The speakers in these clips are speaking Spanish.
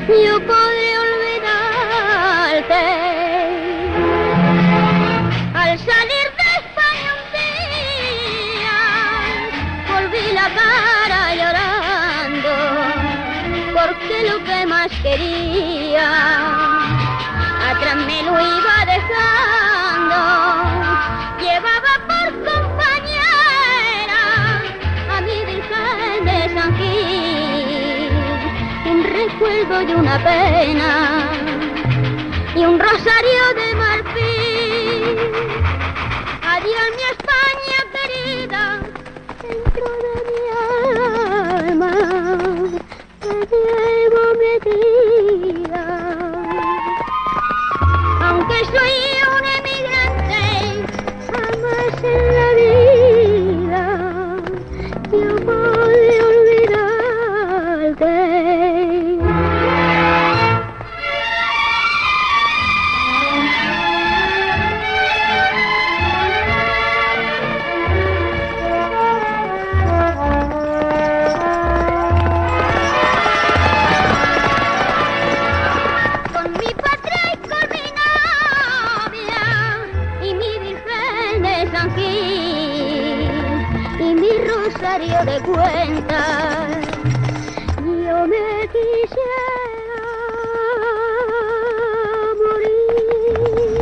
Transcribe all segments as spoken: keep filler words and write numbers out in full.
yo podré olvidarte. Al salir de España un día, volví la cara llorando, porque lo que más quería, atrás me lo iba dejando. Llevaba por compañera a mi Virgen de San Gil, un recuerdo de una pena y un rosario de marfil. Adiós mi España querida, dentro de mi alma te llevo metida. Aunque soy un emigrante, jamás en la vida yo podré olvidarte. Con mi patria y con mi novia y mi Virgen de San Gil y mi rosario de cuentas, yo me quisiera morir.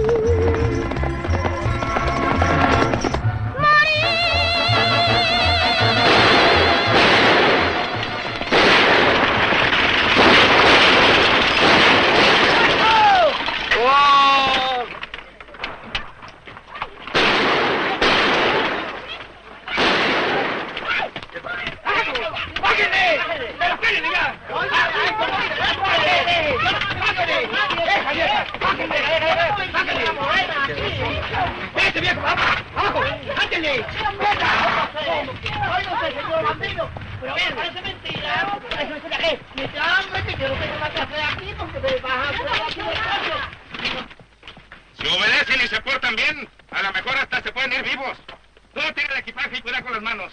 Si obedecen y se portan bien, a lo mejor hasta se pueden ir vivos. Tú tira el equipaje y cuida con las manos.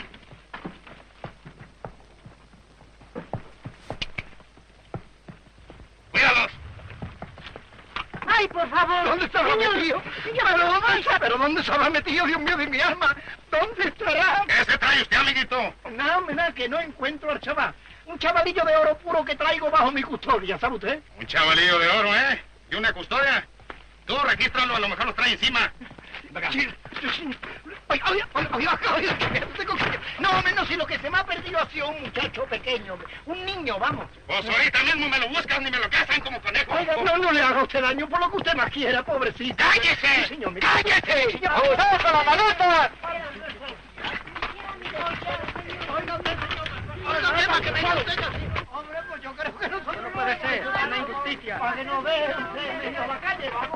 ¡Cuídalos! ¡Ay, por favor! ¿Dónde estará metido? ¿Pero dónde, ¿Pero dónde se habrá metido, Dios mío de mi alma? ¿Dónde estará? ¿Qué se trae usted, amiguito? No, hombre, nada, que no encuentro al chaval. Un chavalillo de oro puro que traigo bajo mi custodia, ¿sabe usted? Un chavalillo de oro, ¿eh? ¿Y una custodia? Tú regístralo, a lo mejor los trae encima. Sí, sí. Oiga, oiga, oiga, oiga, oiga, tengo que... No, hombre, no, si lo que se me ha perdido ha sido un muchacho pequeño, hombre. Un niño, vamos. Pues ahorita mismo me lo buscan y me lo cazan como conejo. Oiga, no, no le haga usted daño por lo que usted más quiera, pobrecito. ¡Cállese! Sí, señor, mire. ¡Cállese! Señor, ¡Oiga, la maleta! Oiga, que venga usted así. Hombre, pues yo creo que nosotros no puede ser, es una injusticia. Para que nos vea usted en medio de la calle, vamos.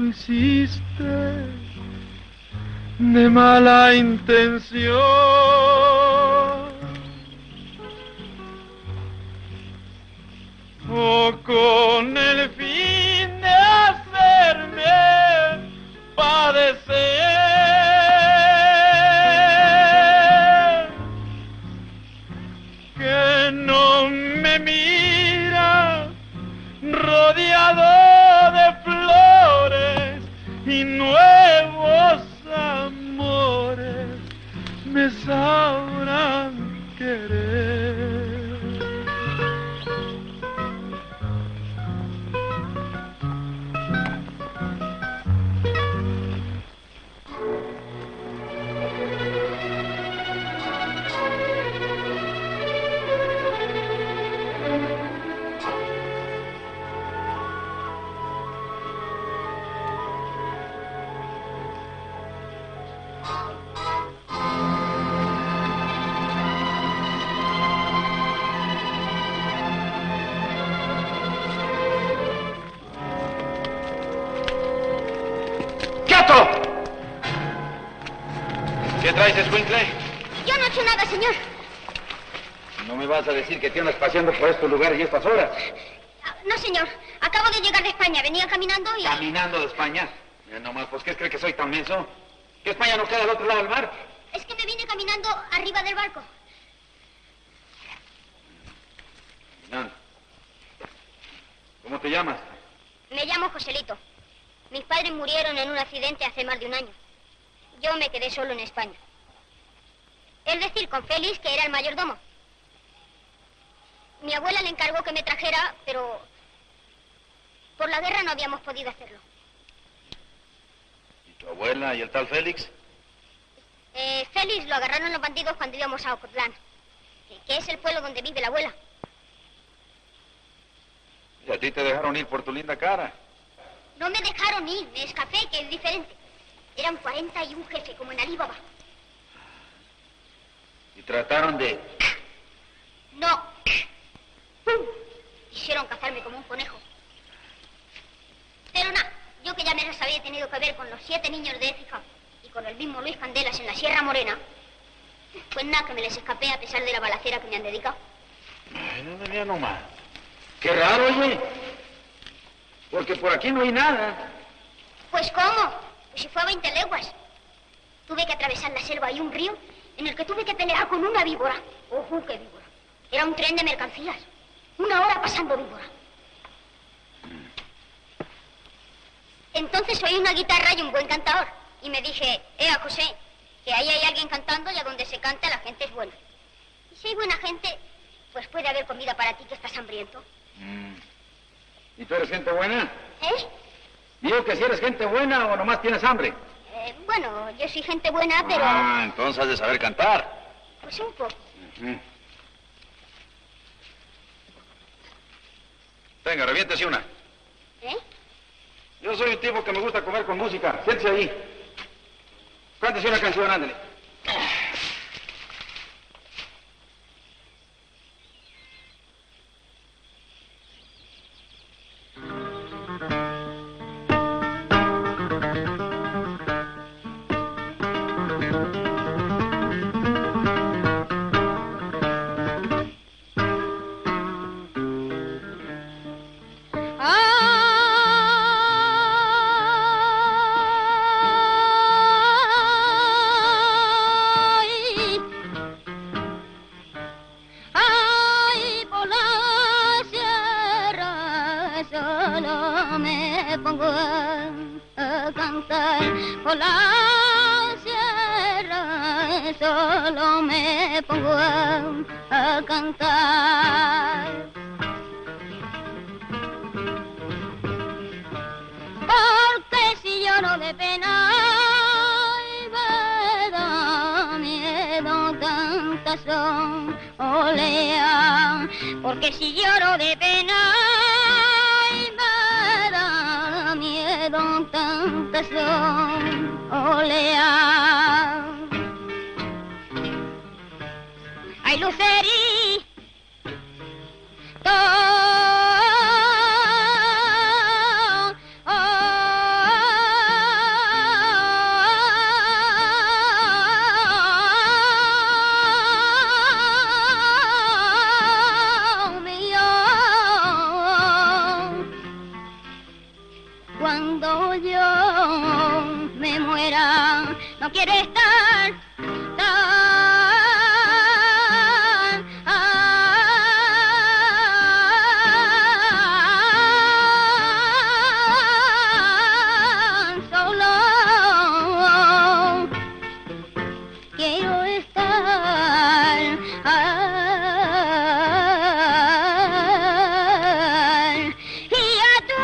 hiciste de mala intención, o con el fin de hacerme padecer, que no me mira rodeado de flores y nuevos amores me sabrán querer. ¿Qué traes, escuincle? Yo no he hecho nada, señor. ¿No me vas a decir que te andas paseando por estos lugares y estas horas? No, señor. Acabo de llegar de España. Venía caminando y... ¿Caminando de España? Eh, no más, pues ¿qué cree que soy tan menso? ¿Que España no queda al otro lado del mar? Es que me vine caminando arriba del barco. Caminando. ¿Cómo te llamas? Me llamo Joselito. Mis padres murieron en un accidente hace más de un año. Yo me quedé solo en España. Es decir, con Félix, que era el mayordomo. Mi abuela le encargó que me trajera, pero por la guerra no habíamos podido hacerlo. ¿Y tu abuela y el tal Félix? Eh, Félix lo agarraron los bandidos cuando íbamos a Ocotlán, que es el pueblo donde vive la abuela. ¿Y a ti te dejaron ir por tu linda cara? No me dejaron ir, me escapé, que es diferente. Eran cuarenta y un jefe, como en Alibaba. ¿Y trataron de...? No. ¡Pum! Quisieron cazarme como un conejo. Pero nada, yo que ya me las había tenido que ver con los siete niños de Écija y con el mismo Luis Candelas en la Sierra Morena, pues nada, que me les escapé a pesar de la balacera que me han dedicado. Ay, no venía nomás. Qué raro, oye. Porque por aquí no hay nada. Pues ¿cómo? Pues si fue a veinte leguas. Tuve que atravesar la selva y un río en el que tuve que pelear con una víbora. ¡Ojo, qué víbora! Era un tren de mercancías. Una hora pasando víbora. Entonces oí una guitarra y un buen cantador. Y me dije, ea, José, que ahí hay alguien cantando y a donde se canta la gente es buena. Y si hay buena gente, pues puede haber comida para ti que estás hambriento. Mm. ¿Y tú eres gente buena? ¿Eh? Digo que si eres gente buena o nomás tienes hambre. Eh, bueno, yo soy gente buena, pero... Ah, entonces has de saber cantar. Pues un poco. Uh-huh. Venga, reviéntese una. ¿Eh? Yo soy un tipo que me gusta comer con música. Siéntese ahí. Cántese una canción, ándale. Porque si lloro de pena, ay, me da miedo tanta soledad. Ay, Lucerito, oh, no quiero estar tan, solo. Quiero estar y a tu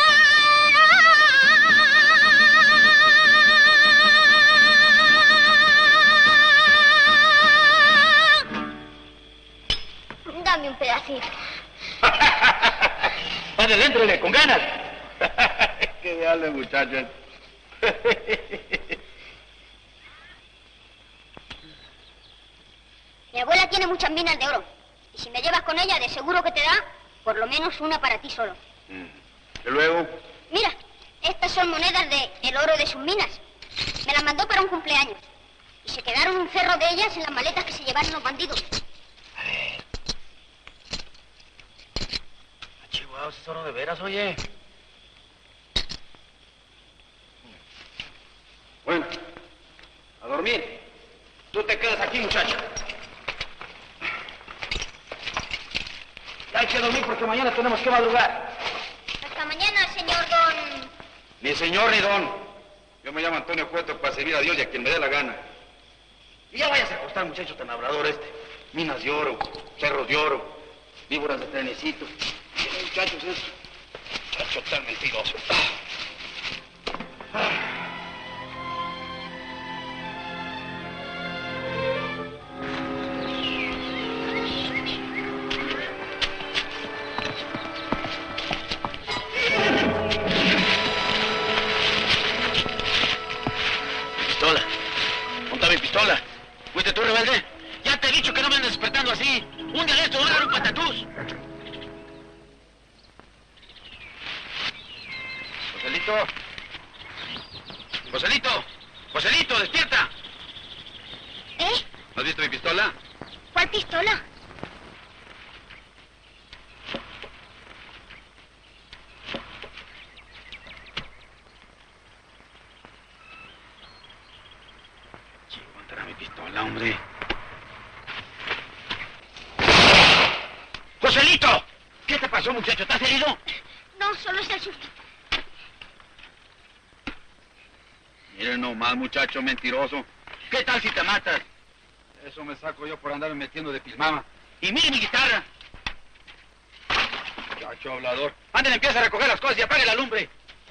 dame un pedacito. Ándale, éntrale, con ganas. Qué diablo, muchachos. Mi abuela tiene muchas minas de oro. Y si me llevas con ella, de seguro que te da por lo menos una para ti solo. Mm. Y luego, Mira, estas son monedas de el oro de sus minas. Me las mandó para un cumpleaños. Y se quedaron un cerro de ellas en las maletas que se llevaron los bandidos. Chihuahua, ¿es oro de veras, oye? bueno, a dormir. Tú te quedas aquí, muchacho. Hay que dormir porque mañana tenemos que madrugar. Hasta mañana, señor don... Ni señor ni don. Yo me llamo Antonio Cueto para servir a Dios y a quien me dé la gana. Y ya vayas a acostar, muchacho tan hablador este. Minas de oro, cerros de oro, víboras de trenecito. Mira, muchachos, es muchacho tan mentiroso. Pistola. Monta mi pistola. ¿Fuiste tú, rebelde? Ya te he dicho que no me andes despertando así. Un día de esto voy a dar un patatús. Joselito. Joselito. Joselito, despierta. ¿Eh? ¿No has visto mi pistola? ¿Cuál pistola? Chico, ¿dónde era mi pistola, hombre? ¡Joselito! ¿Qué te pasó, muchacho? ¿Estás herido? No, solo es el susto. Miren nomás, muchacho mentiroso. ¿Qué tal si te matas? Eso me saco yo por andarme metiendo de pilmama. Y mire mi guitarra. Muchacho hablador. Ándale, empieza a recoger las cosas y apague la lumbre.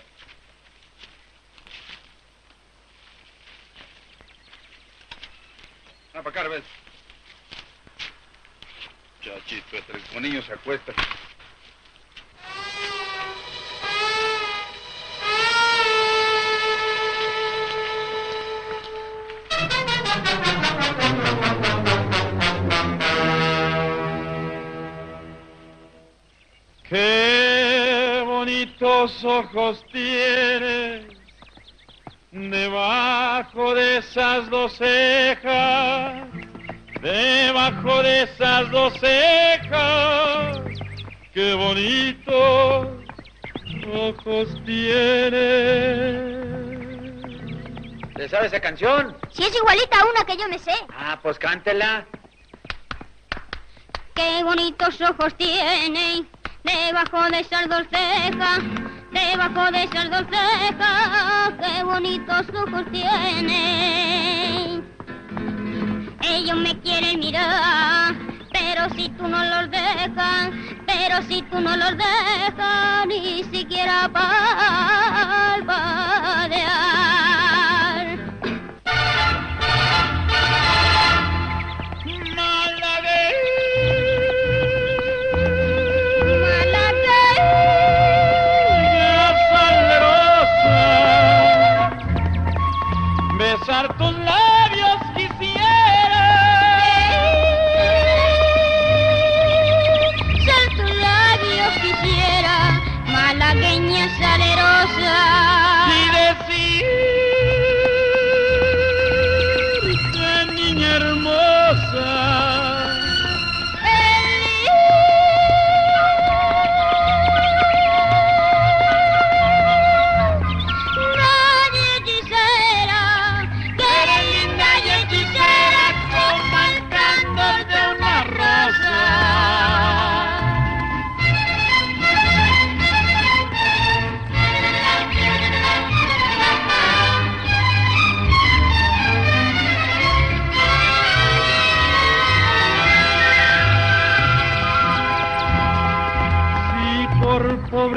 Ah, para acá, ves. Muchachito, entre el niño se acuesta. Qué bonitos ojos tienes debajo de esas dos cejas, debajo de esas dos cejas. Qué bonitos ojos tienes. ¿Te sabes esa canción? Si es igualita a una que yo me sé. Ah, pues cántela. Qué bonitos ojos tiene debajo de esas dos cejas, debajo de esas dos cejas. Qué bonitos ojos tiene. Ellos me quieren mirar, pero si tú no los dejas, pero si tú no los dejas, ni siquiera parpadear. Besar tus labios quisiera, besar tus labios quisiera, malagueña salerosa, y decir que niña hermosa. Nadie quisiera que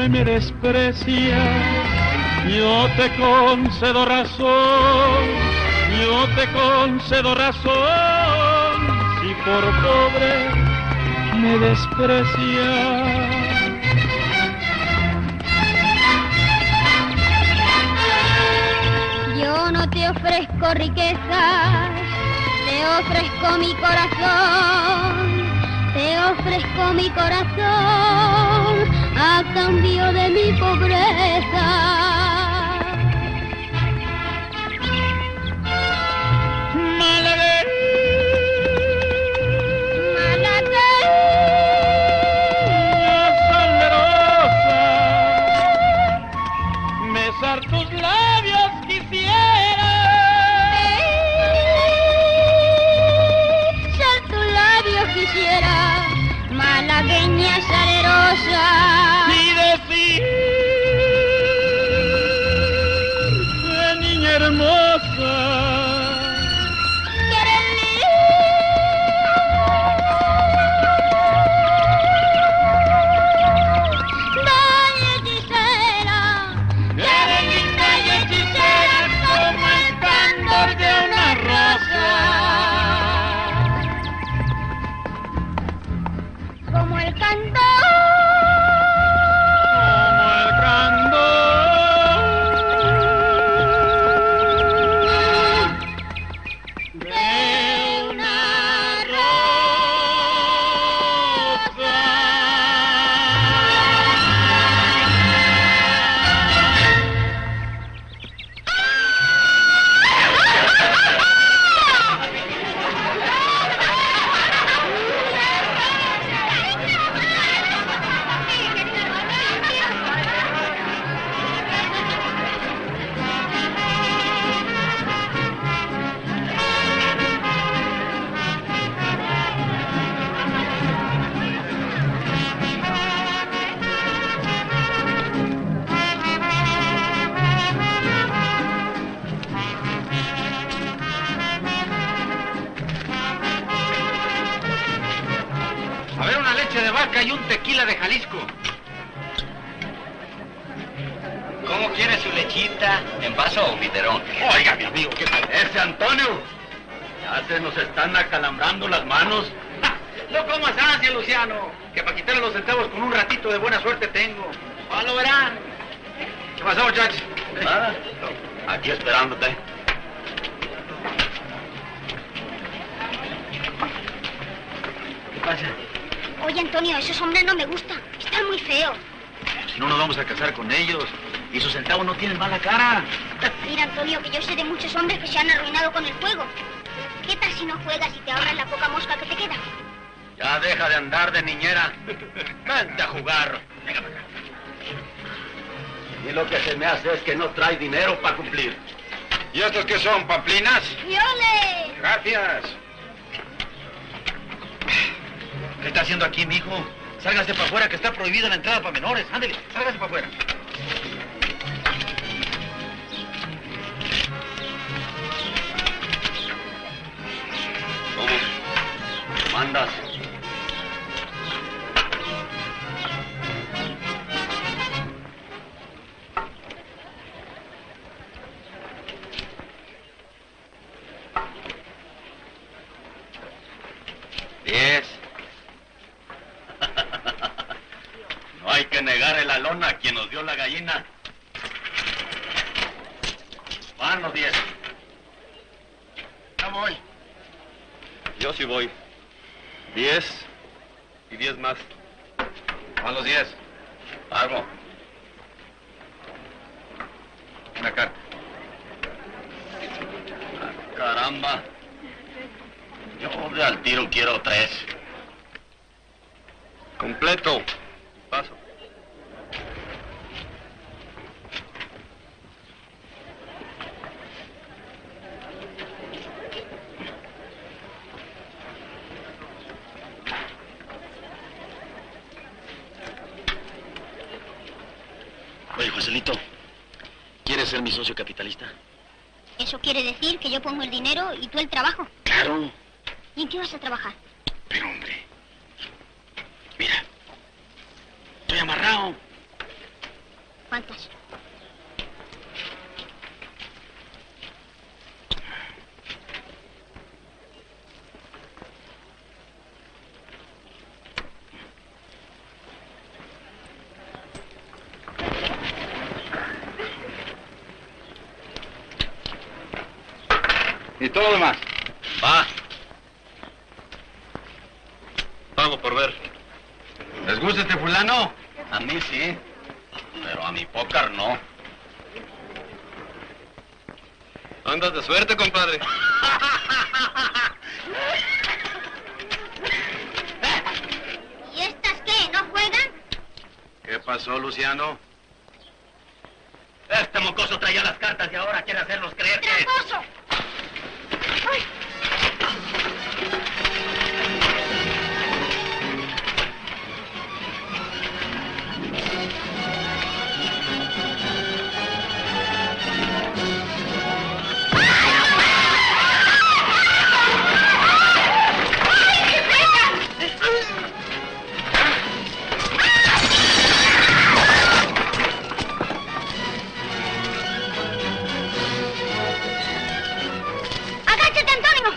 pobre me desprecia, yo te concedo razón, yo te concedo razón, si por pobre me desprecia. Yo no te ofrezco riquezas, te ofrezco mi corazón, te ofrezco mi corazón a cambio de mi pobreza. Besar tus labios quisiera, besar tus labios quisiera, malagueña salerosa, y decir que niña hermosa. Como el canto, Como el candor de una rosa. A ver, una leche de vaca y un tequila de Jalisco. ¿Cómo quiere su lechita? ¿En vaso o biberón? Oiga, mi amigo, ¿qué tal? Ese Antonio. Ya se nos están acalambrando las manos. No comas ansia, Luciano, que para quitarle los centavos con un ratito de buena suerte tengo. Ya lo verán. ¿Qué pasó, muchachos? Nada. Aquí esperándote. ¿Qué pasa? oye Antonio, esos hombres no me gustan, están muy feos. Si no nos vamos a casar con ellos. Y sus centavos no tienen mala cara. Mira Antonio, que yo sé de muchos hombres que se han arruinado con el juego. ¿Qué tal si no juegas y te ahorras la poca mosca que te queda? Ya deja de andar de niñera. Vente a jugar. Venga para acá. Y lo que se me hace es que no trae dinero para cumplir. ¿Y estos qué son, pamplinas? ¡Yole! Gracias. ¿Qué está haciendo aquí, mijo? Sálgase para afuera, que está prohibida la entrada para menores. Ándele, sálgase para afuera. ¿Cómo? ¿Mandas? Diez. No hay que negarle la lona a quien nos dio la gallina. Van los diez. No voy. Yo sí voy. Diez y diez más. Van los diez. Pago. Una carta. Ah, caramba. Yo de al tiro quiero tres. Completo. Paso. Oye, Joselito, ¿quieres ser mi socio capitalista? Eso quiere decir que yo pongo el dinero y tú el trabajo. Claro. ¿Y en qué vas a trabajar? Pero, hombre, mira, estoy amarrado. ¿Cuántas? ¿Y todo lo demás? Va. Pago por ver. ¿Les gusta este fulano? A mí sí, pero a mi pócar no. Andas de suerte, compadre. ¿Y estas qué? ¿No juegan? ¿Qué pasó, Luciano? Este mocoso traía las cartas y ahora quiere hacernos creer que... ¡Tramposo! ¡Ay! ¡Agáchate, Antónimo!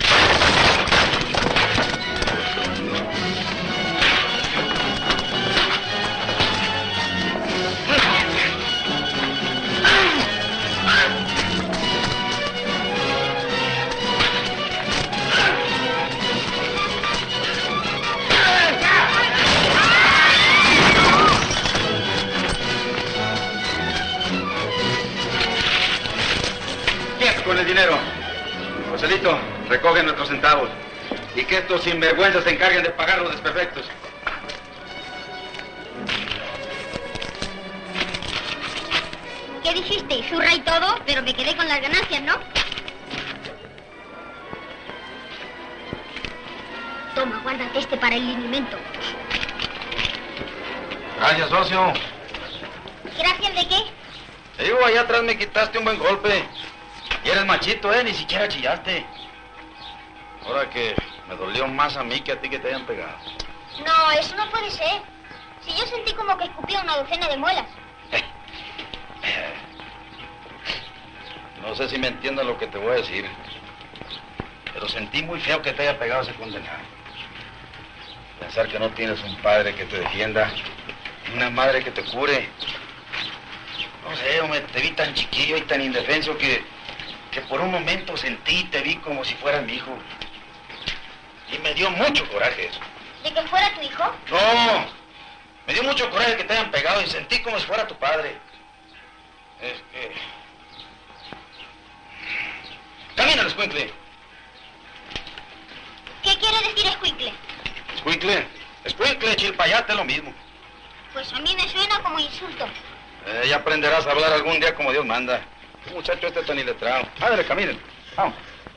¿Qué con el dinero? Joselito, recoge nuestros centavos. Y que estos sinvergüenzas se encarguen de pagar los desperfectos. ¿Qué dijiste? Zurra y todo, pero me quedé con las ganancias, ¿no? Toma, guárdate este para el linimento. Gracias, socio. ¿Gracias de qué? Te digo, allá atrás me quitaste un buen golpe. Y eres machito, ¿eh? Ni siquiera chillaste. Ahora que me dolió más a mí que a ti que te hayan pegado. No, eso no puede ser. Si yo sentí como que escupía una docena de muelas. No sé si me entiendas lo que te voy a decir. Pero sentí muy feo que te haya pegado ese condenado. Pensar que no tienes un padre que te defienda, una madre que te cure. No sé, hombre, te vi tan chiquillo y tan indefenso que, que por un momento sentí y te vi como si fuera mi hijo. Y me dio mucho coraje eso. ¿De que fuera tu hijo? No, me dio mucho coraje que te hayan pegado y sentí como si fuera tu padre. Es que... Camina, escuincle. ¿Qué quiere decir escuincle? Escuincle, escuincle, chilpayate, lo mismo. Pues a mí me suena como insulto. Eh, ya aprenderás a hablar algún día como Dios manda. El muchacho este tan iletrado. Ándale, caminen. Vamos.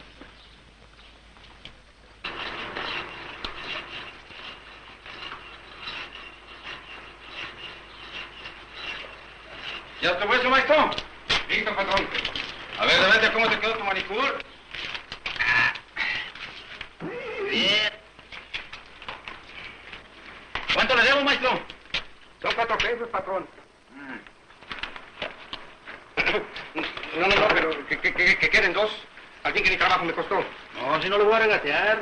¿Ya estuvo eso, maestro? Listo, patrón. A ver, de vente, ¿cómo te quedó tu manicure? Bien. ¿Cuánto le debo, maestro? Son cuatro pesos, patrón. No, no, no, pero que, que, que, que queden dos. Al fin que mi trabajo me costó. No, si no lo voy a regatear.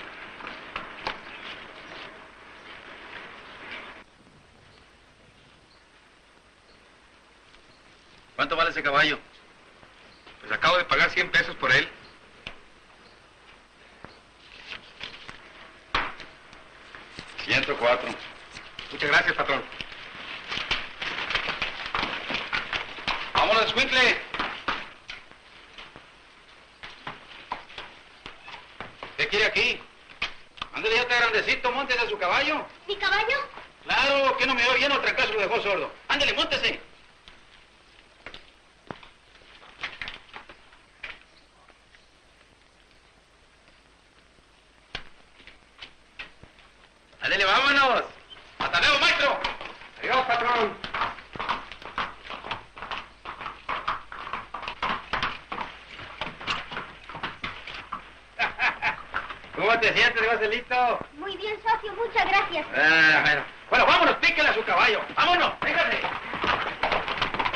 ¿Cuánto vale ese caballo? Pues acabo de pagar cien pesos por él. ciento cuatro. Muchas gracias, patrón. ¡Vámonos, escuincle! ¿Qué quiere aquí? Ándale, ya está grandecito, móntese a su caballo. ¿Mi caballo? Claro, que no me oye bien, otra casa lo dejó sordo. Ándale, móntese. Ándale, vámonos. Hasta luego, maestro. Adiós, patrón. ¿Cómo te sientes, Joselito? Muy bien, socio, muchas gracias. Ah, bueno. Bueno, vámonos, píquele a su caballo. Vámonos, fíjate.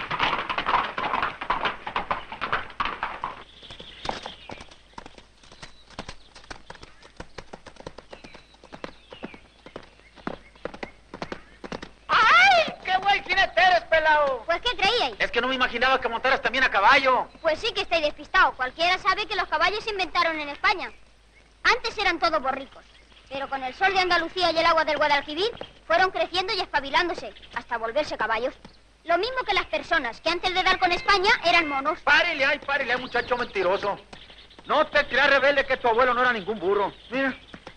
sabíais? Es que no me imaginaba que montaras también a caballo. Pues sí que estáis despistado. Cualquiera sabe que los caballos se inventaron en España. Antes eran todos borricos, pero con el sol de Andalucía y el agua del Guadalquivir fueron creciendo y espabilándose hasta volverse caballos. Lo mismo que las personas, que antes de dar con España eran monos. Párele, ay, párele, muchacho mentiroso. No te creas, rebelde, que tu abuelo no era ningún burro. Mira.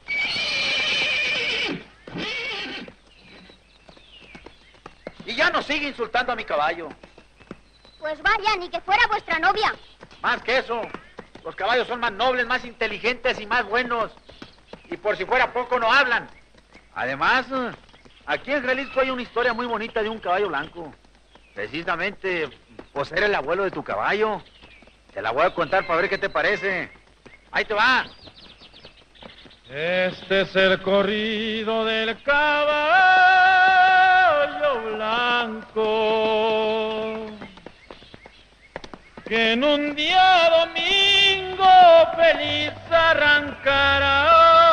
Y ya no sigue insultando a mi caballo. Pues vaya, ni que fuera vuestra novia. Más que eso, los caballos son más nobles, más inteligentes y más buenos. Y por si fuera poco, no hablan. Además, aquí en Jalisco hay una historia muy bonita de un caballo blanco. Precisamente, pues era el abuelo de tu caballo. Te la voy a contar para ver qué te parece. Ahí te va. Este es el corrido del caballo blanco, que en un día domingo feliz arrancará.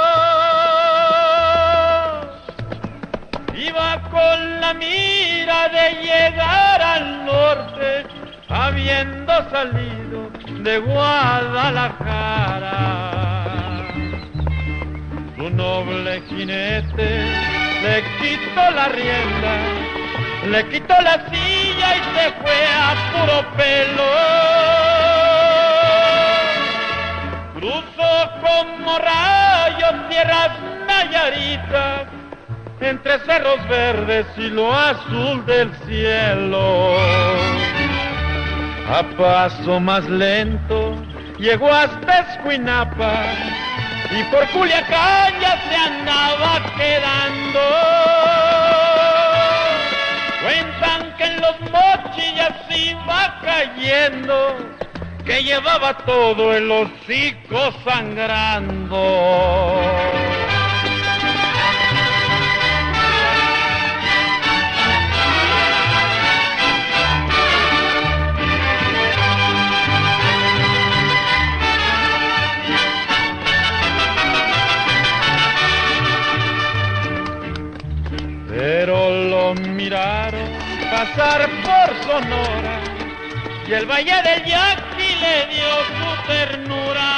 Iba con la mira de llegar al norte, habiendo salido de Guadalajara. Su noble jinete le quitó la rienda, le quitó la silla y se fue a puro pelo. Cruzó como rayos tierras nayaritas, entre cerros verdes y lo azul del cielo. A paso más lento llegó hasta Escuinapa y por Culiacán ya se andaba quedando. Cuentan que en los mochis ya se iba cayendo, que llevaba todo el hocico sangrando. Pero lo miraron pasar por Sonora y el Valle del Yaqui le dio su ternura.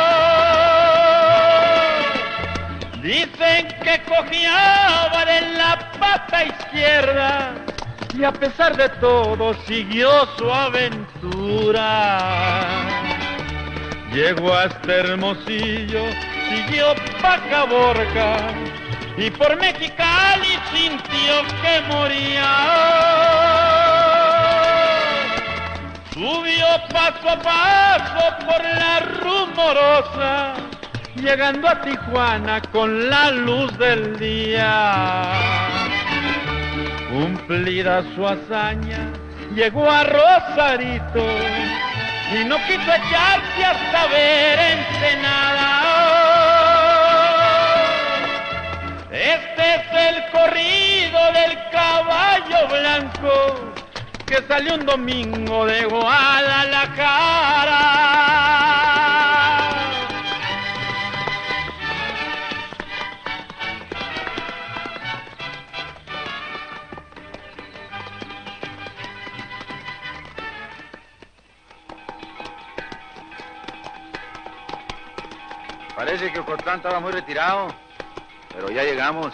Dicen que cojeaba de la pata izquierda y a pesar de todo siguió su aventura. Llegó hasta Hermosillo, siguió pa' Caborca y por Mexicali sintió que moría. Subió paso a paso por la rumorosa, llegando a Tijuana con la luz del día. Cumplida su hazaña, llegó a Rosarito y no quiso echarse hasta ver Ensenada. Este es el corrido del caballo blanco que salió un domingo de Guadalajara. Parece que Ocotlán estaba muy retirado, pero ya llegamos.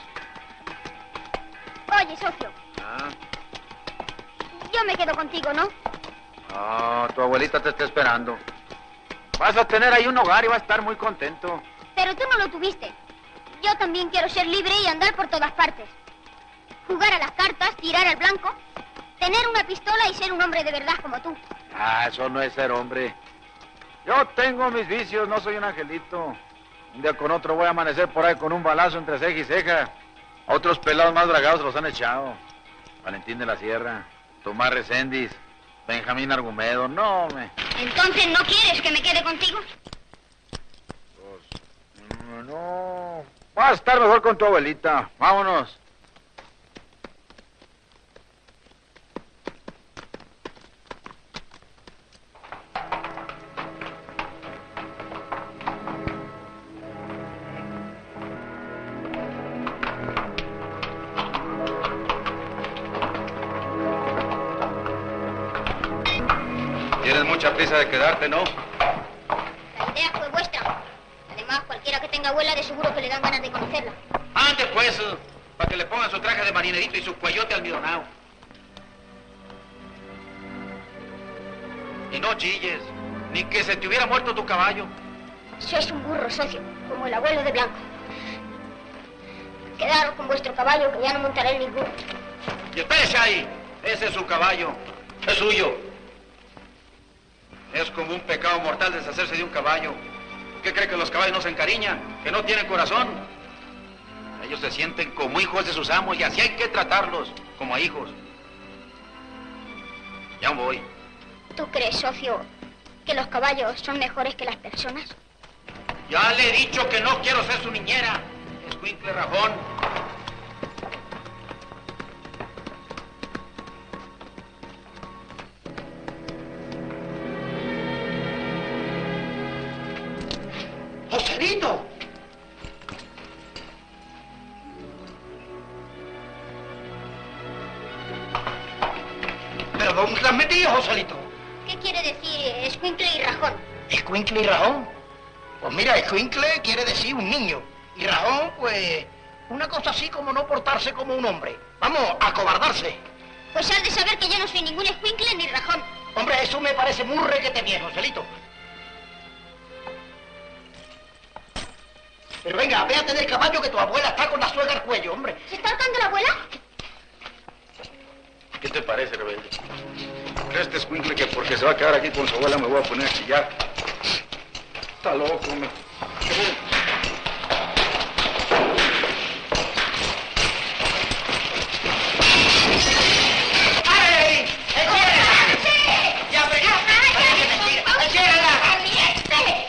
Oye, socio, Ah, yo me quedo contigo, ¿no? no, tu abuelita te está esperando. Vas a tener ahí un hogar y vas a estar muy contento. Pero tú no lo tuviste. Yo también quiero ser libre y andar por todas partes. Jugar a las cartas, tirar al blanco, tener una pistola y ser un hombre de verdad como tú. Ah, eso no es ser hombre. Yo tengo mis vicios, no soy un angelito. Un día con otro voy a amanecer por ahí con un balazo entre ceja y ceja. A otros pelados más bragados los han echado. Valentín de la Sierra, Tomás Reséndiz, Benjamín Argumedo, no, me... Entonces, ¿no quieres que me quede contigo? Pues, no, vas a estar mejor con tu abuelita. Vámonos. mucha prisa de quedarte, ¿no? La idea fue vuestra. Además, cualquiera que tenga abuela de seguro que le dan ganas de conocerla. Ande pues, eh, para que le pongan su traje de marinerito y su cuellote almidonado. Y no chilles, ni que se te hubiera muerto tu caballo. Sois un burro, socio, como el abuelo de Blanco. Quedaros con vuestro caballo, que ya no montaré ninguno. Y espérese ahí, ese es su caballo, es suyo. Es como un pecado mortal deshacerse de un caballo. ¿Qué cree que los caballos no se encariñan? ¿Que no tienen corazón? Ellos se sienten como hijos de sus amos y así hay que tratarlos, como a hijos. Ya voy. ¿Tú crees, socio, que los caballos son mejores que las personas? Ya le he dicho que no quiero ser su niñera, escuincle rajón. ¡Joselito! ¿Pero dónde te has metido, Joselito? ¿Qué quiere decir escuincle y rajón? ¿Escuincle y rajón? Pues mira, escuincle quiere decir un niño. Y rajón, pues, una cosa así como no portarse como un hombre. Vamos, acobardarse. Pues has de saber que yo no soy ningún escuincle ni rajón. Hombre, eso me parece muy requete bien, Joselito. Pero venga, véate del caballo que tu abuela está con la suegra al cuello, hombre. ¿Se está ahorcando la abuela? ¿Qué te parece, rebelde? ¿Crees este escuincle que porque se va a quedar aquí con su abuela me voy a poner a chillar? Está loco, me... ¡Ay! ¡Enciérrala! ¡Ya, pero ya! ¡Enciérrala! ¡Caliente!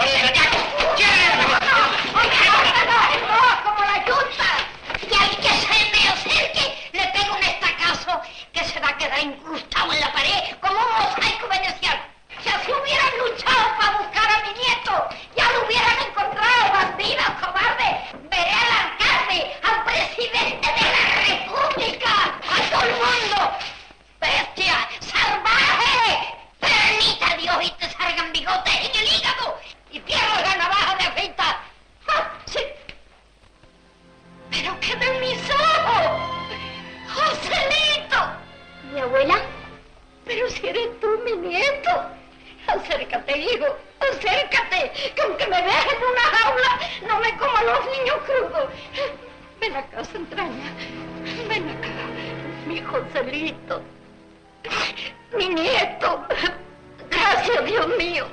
¡Enciérrala! ¡Como la yunta! Y al que se me acerque, le pego un estacazo que se va a quedar incrustado en la pared como un mosaico veneciano. Si así hubieran luchado para buscar a mi nieto, ya lo hubieran encontrado, bandidos, cobardes. Veré al alcalde, al presidente de la República, a todo el mundo. ¡Bestia! ¡Salvaje! ¡Permita Dios y te salgan bigotes en el hígado! ¡Y pierdas la navaja de afeitar! ¡Ah, sí! ¡Pero qué de mis ojos! ¡Joselito! ¿Mi abuela? Pero si eres tú, mi nieto. Acércate, hijo, acércate, que aunque me veas en una jaula, no me como a los niños crudos. Ven acá, Entraña, ven acá, mi Joselito, mi nieto. Gracias, Dios mío.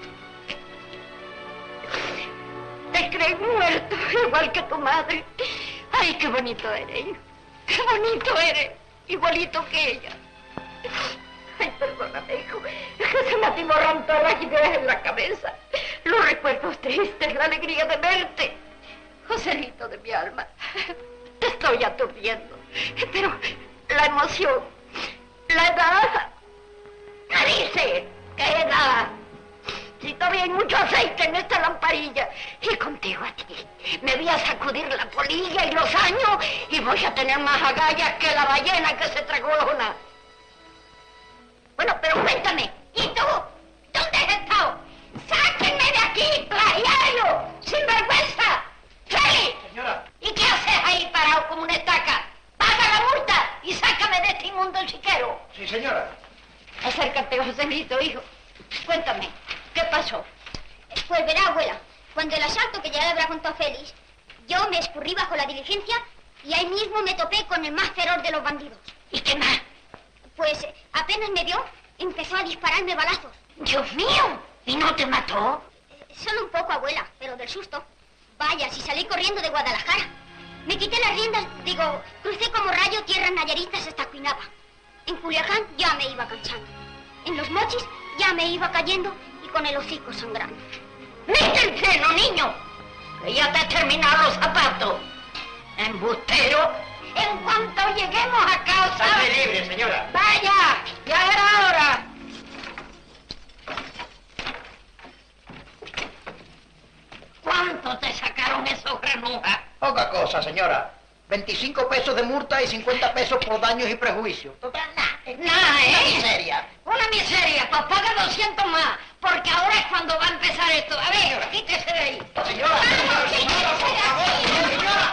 Te creí muerto, igual que tu madre. Ay, qué bonito eres, hijo, qué bonito eres, igualito que ella. Ay, perdóname, hijo, es que se me atiborran todas las ideas en la cabeza. Los recuerdos tristes, la alegría de verte. Joselito de mi alma, te estoy aturdiendo. Pero la emoción, la edad, me dice, ¿qué edad? Si todavía hay mucho aceite en esta lamparilla. Y contigo a ti, me voy a sacudir la polilla y los años y voy a tener más agallas que la ballena que se tragó una. Bueno, pero cuéntame, ¿y tú? ¿Dónde has estado? ¡Sáquenme de aquí, plagiario! ¡Sinvergüenza! ¡Feli! Señora. ¿Y qué haces ahí parado como una estaca? ¡Paga la multa y sácame de este inmundo chiquero! Sí, señora. Acércate, Joselito, hijo. Cuéntame, ¿qué pasó? Pues verá, abuela, cuando el asalto que ya le habrá contado Félix, yo me escurrí bajo la diligencia y ahí mismo me topé con el más feroz de los bandidos. ¿Y qué más? Pues apenas me vio, empezó a dispararme balazos. ¡Dios mío! ¿Y no te mató? Eh, solo un poco, abuela, pero del susto. Vaya, si salí corriendo de Guadalajara. Me quité las riendas, digo, crucé como rayo tierras nayaritas hasta Cuinapa. En Culiacán ya me iba cansando. En Los Mochis ya me iba cayendo y con el hocico sangrando. ¡Mete el freno, niño! Que ya te he terminado los zapatos. ¡Embustero! En cuanto lleguemos a casa... Sale libre, señora. ¡Vaya! ¡Ya era hora! ¿Cuánto te sacaron esos granujas? Poca cosa, señora. veinticinco pesos de multa y cincuenta pesos por daños y prejuicios. Total, nada. Nada, Una ¿eh? miseria. Una una miseria, pues paga doscientos más, porque ahora es cuando va a empezar esto. A ver, quítese de ahí. Señora, señora, por favor, señora.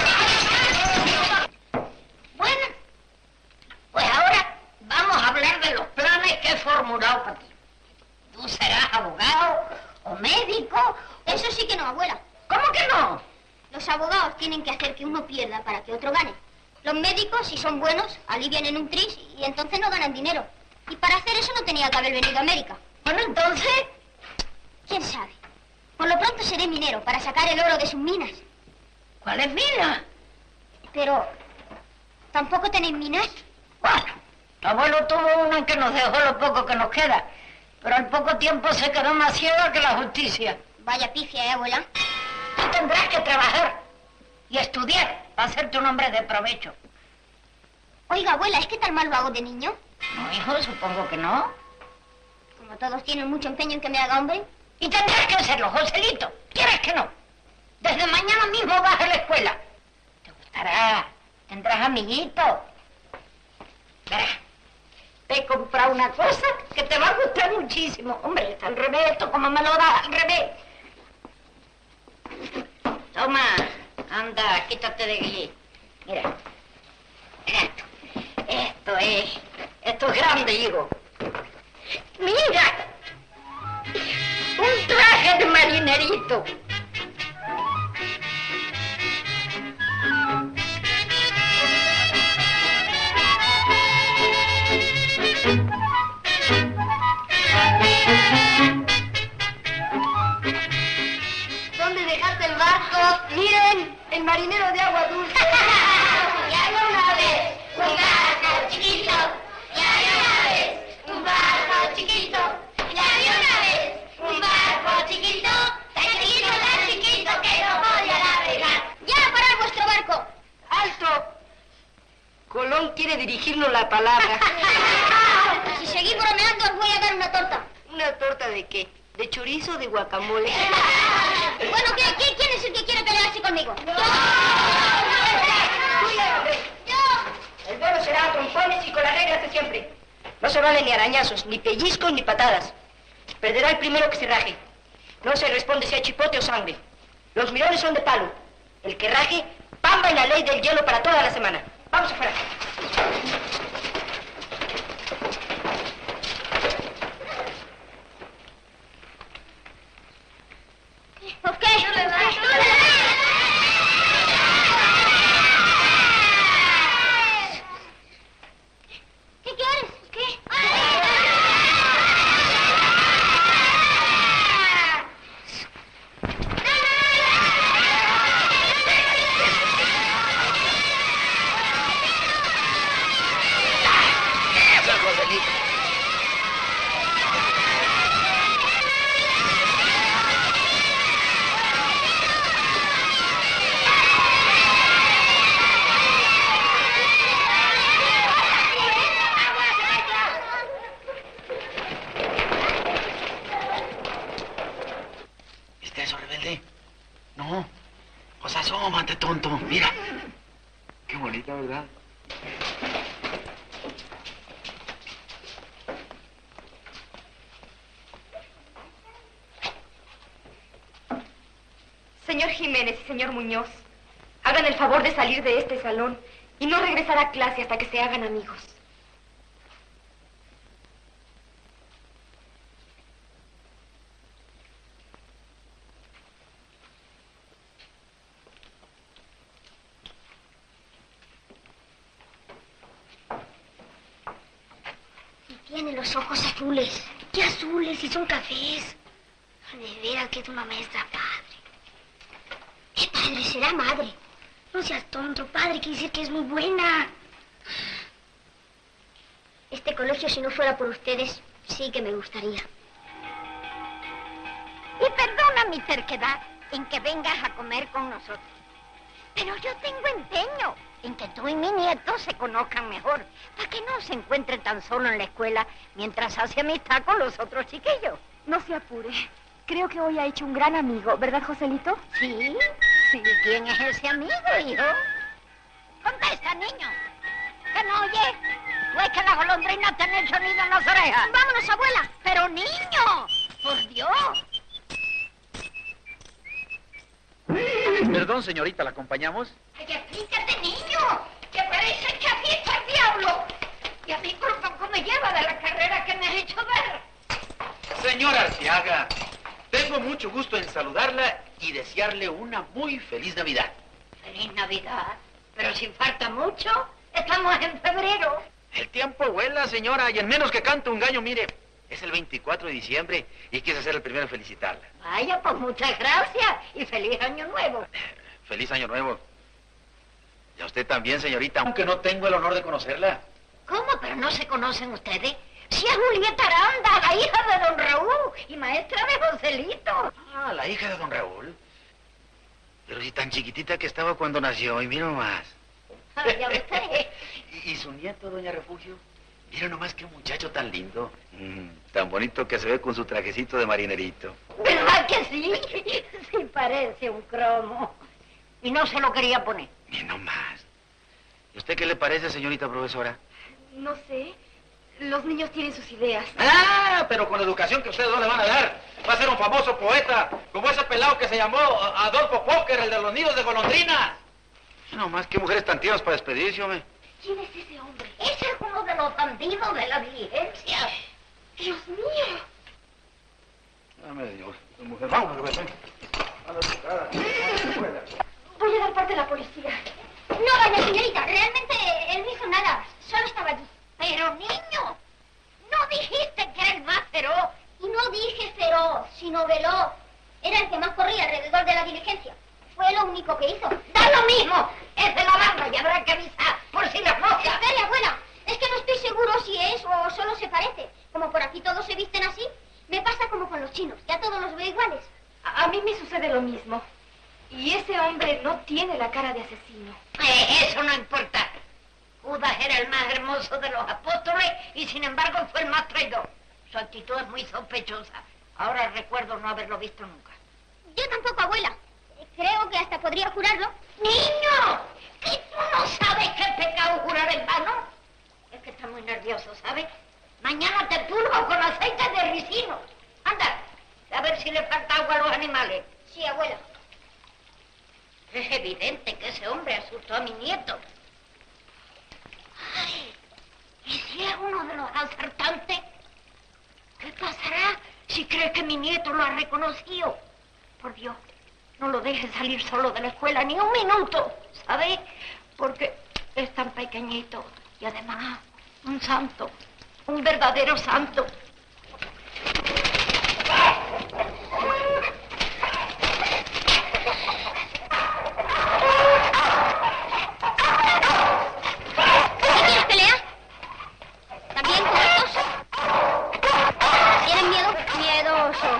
Bueno, pues ahora vamos a hablar de los planes que he formulado para ti. Tú serás abogado o médico. Eso sí que no, abuela. ¿Cómo que no? Los abogados tienen que hacer que uno pierda para que otro gane. Los médicos, si son buenos, alivian en un tris y entonces no ganan dinero. Y para hacer eso no tenía que haber venido a América. Bueno, entonces, ¿Quién sabe? Por lo pronto seré minero para sacar el oro de sus minas. ¿cuál es mina? Pero, ¿tampoco tenéis minas? Bueno, tu abuelo tuvo una que nos dejó lo poco que nos queda, pero al poco tiempo se quedó más ciega que la justicia. Vaya pifia, ¿eh, abuela? Tú tendrás que trabajar y estudiar para hacerte un hombre de provecho. Oiga, abuela, ¿es que tan mal lo hago de niño? No, hijo, supongo que no. Como todos tienen mucho empeño en que me haga hombre. Y tendrás que hacerlo, Joselito. ¿Quieres que no? Desde mañana mismo vas a la escuela. Te gustará. Tendrás amiguitos. Verás, te he comprado una cosa que te va a gustar muchísimo. Hombre, está al revés esto, como me lo das, al revés. Toma, anda, quítate de allí. Mira, mira esto. Esto es, esto es grande, hijo. Mira, un traje de marinerito. ¿Dónde dejaste el barco? Miren, el marinero de agua dulce. Y había una vez un barco chiquito. Y había una vez un barco chiquito. Y había una vez un barco chiquito. Tan chiquito, tan chiquito que no podía navegar. ¡Ya, parar vuestro barco! ¡Alto! Colón quiere dirigirnos la palabra. Si seguís bromeando, os voy a dar una torta. ¿Una torta de qué? ¿De chorizo o de guacamole? Bueno, ¿qué, qué, ¿quién es el que quiere pelearse conmigo? ¡Yo! ¡Yo! El duelo será a trompones y con las reglas de siempre. No se valen ni arañazos, ni pellizcos, ni patadas. Perderá el primero que se raje. No se responde si hay chipote o sangre. Los mirones son de palo. El que raje, pamba en la ley del hielo para toda la semana. Vamos afuera. ¿Por qué? ¿Qué quieres? ¿Qué? ¿Viste eso, rebelde? No. Pues asómate, tonto. Mira. Qué bonita, ¿verdad? Señor Jiménez y señor Muñoz, hagan el favor de salir de este salón y no regresar a clase hasta que se hagan amigos. Tiene los ojos azules. ¿Qué azules? Si son cafés. De veras que es una maestra padre. ¿Qué padre será madre? No seas tonto, padre, quiere decir que es muy buena. Este colegio, si no fuera por ustedes, sí que me gustaría. Y perdona mi terquedad en que vengas a comer con nosotros. Pero yo tengo empeño en que tú y mi nieto se conozcan mejor, para que no se encuentren tan solo en la escuela mientras hace amistad con los otros chiquillos. No se apure. Creo que hoy ha hecho un gran amigo, ¿verdad, Joselito? ¿Sí? Sí. ¿Y quién es ese amigo, hijo? Contesta, niño. ¿Que no oye? ¿O es que las golondrinas te han hecho nido en las orejas? Vámonos, abuela. ¡Pero niño! ¡Por Dios! Perdón, señorita, ¿la acompañamos? Ay, explícate, niño, que parece que aquí está el diablo. Y a mí por poco me lleva de la carrera que me has hecho ver. Señora Arciaga, tengo mucho gusto en saludarla y desearle una muy feliz Navidad. Feliz Navidad. Pero si falta mucho, estamos en febrero. El tiempo vuela, señora, y en menos que cante un gallo, mire, es el veinticuatro de diciembre y quise ser el primero en felicitarla. Vaya, pues muchas gracias y feliz año nuevo. Feliz año nuevo. Y a usted también, señorita, aunque no tengo el honor de conocerla. ¿Cómo? ¿Pero no se conocen ustedes? Si es Julieta Aranda, la hija de don Raúl y maestra de Joselito. Ah, la hija de don Raúl. Pero si tan chiquitita que estaba cuando nació, y mira nomás. Ah, ya usted. ¿Y, y su nieto, doña Refugio? Mira nomás qué muchacho tan lindo. Mm, tan bonito que se ve con su trajecito de marinerito. ¿Verdad que sí? Sí parece un cromo. Y no se lo quería poner. Mira nomás. ¿Y usted qué le parece, señorita profesora? No sé. Los niños tienen sus ideas. Ah, pero con la educación que ustedes no le van a dar. Va a ser un famoso poeta, como ese pelado que se llamó Adolfo Póker, el de los nidos de golondrinas. No más, qué mujeres tan tiernas para despedirse, hombre. ¿Quién es ese hombre? Ese es uno de los bandidos de la diligencia. Dios mío. Dame, señor. Mujer, vamos, ven. Voy a dar parte a la policía. No, doña señorita, realmente él no hizo nada. Solo estaba allí. Pero niño, ¿no dijiste que era el más feroz? Y no dije feroz, sino veloz. Era el que más corría alrededor de la diligencia. Fue lo único que hizo. Da lo mismo. Es de la banda y habrá que avisar por si las moscas. Espere, abuela. Es que no estoy seguro si es o solo se parece. Como por aquí todos se visten así, me pasa como con los chinos. Ya todos los veo iguales. A, a mí me sucede lo mismo. Y ese hombre no tiene la cara de asesino. Eh, eso no importa. Judas era el más hermoso de los apóstoles y sin embargo fue el más traidor. Su actitud es muy sospechosa. Ahora recuerdo no haberlo visto nunca. Yo tampoco, abuela. Creo que hasta podría jurarlo. ¡Niño! ¿Que tú no sabes qué pecado jurar en vano? Es que está muy nervioso, ¿sabes? Mañana te purgo con aceite de ricino. Anda, a ver si le falta agua a los animales. Sí, abuela. Es evidente que ese hombre asustó a mi nieto. Ay, ¿y si es uno de los asaltantes? ¿Qué pasará si cree que mi nieto lo ha reconocido? Por Dios, no lo dejes salir solo de la escuela ni un minuto, ¿sabes? Porque es tan pequeñito y además un santo, un verdadero santo. ¿Quieres pelear? ¿También con estos? ¿Tienes miedo? Miedoso.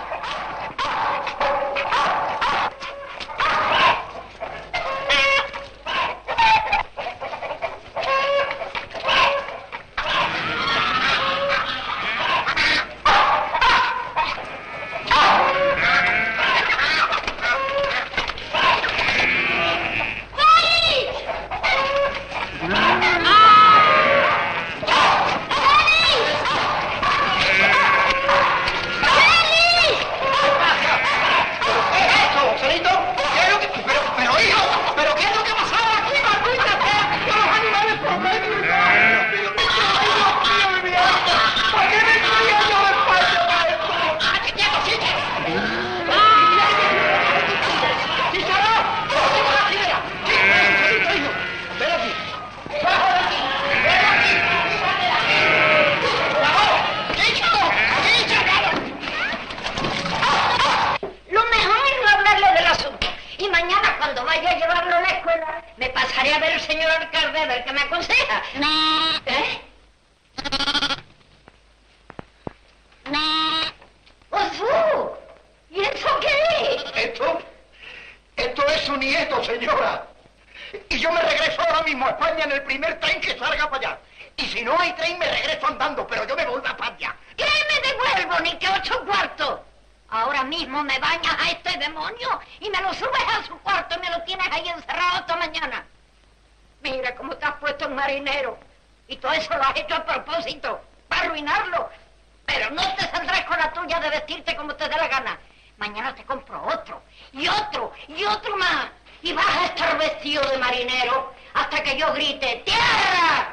Y todo eso lo has hecho a propósito, para arruinarlo. Pero no te saldrás con la tuya de vestirte como te dé la gana. Mañana te compro otro, y otro, y otro más. Y vas a estar vestido de marinero hasta que yo grite ¡tierra!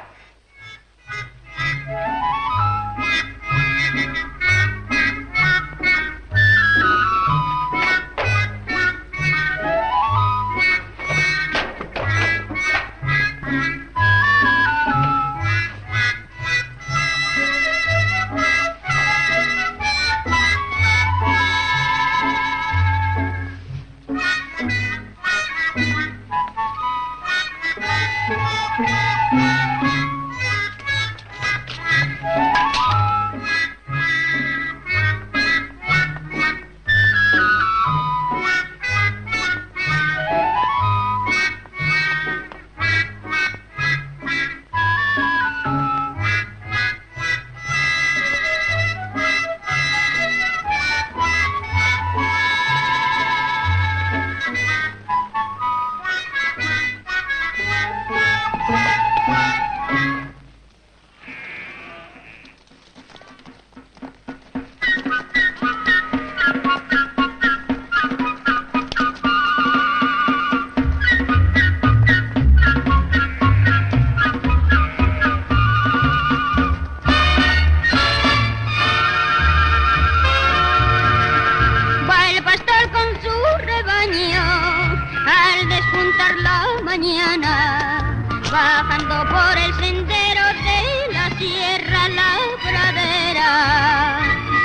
Bajando por el sendero de la sierra la pradera,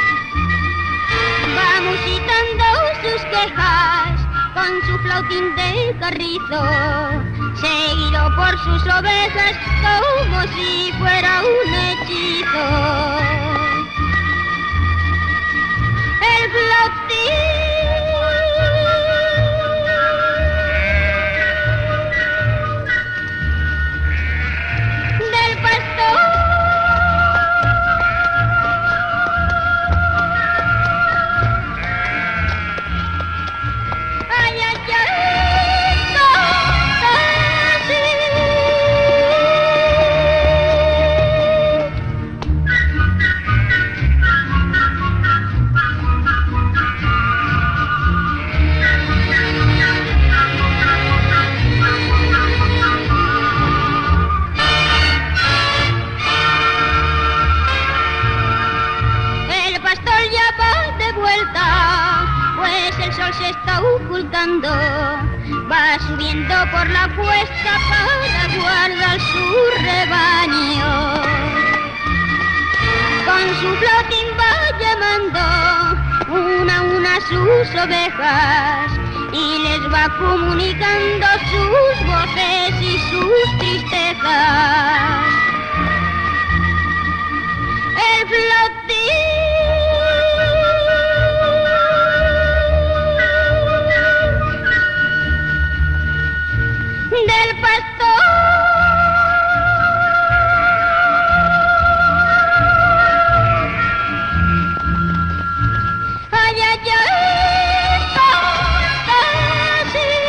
va musitando sus quejas con su flautín de carrizo, seguido por sus ovejas como si fuera un hechizo. El flautín se está ocultando, va subiendo por la cuesta para guardar su rebaño. Con su flautín va llamando una a una sus ovejas y les va comunicando sus voces y sus tristezas. El flautín del pastor ay, ay, ay, así.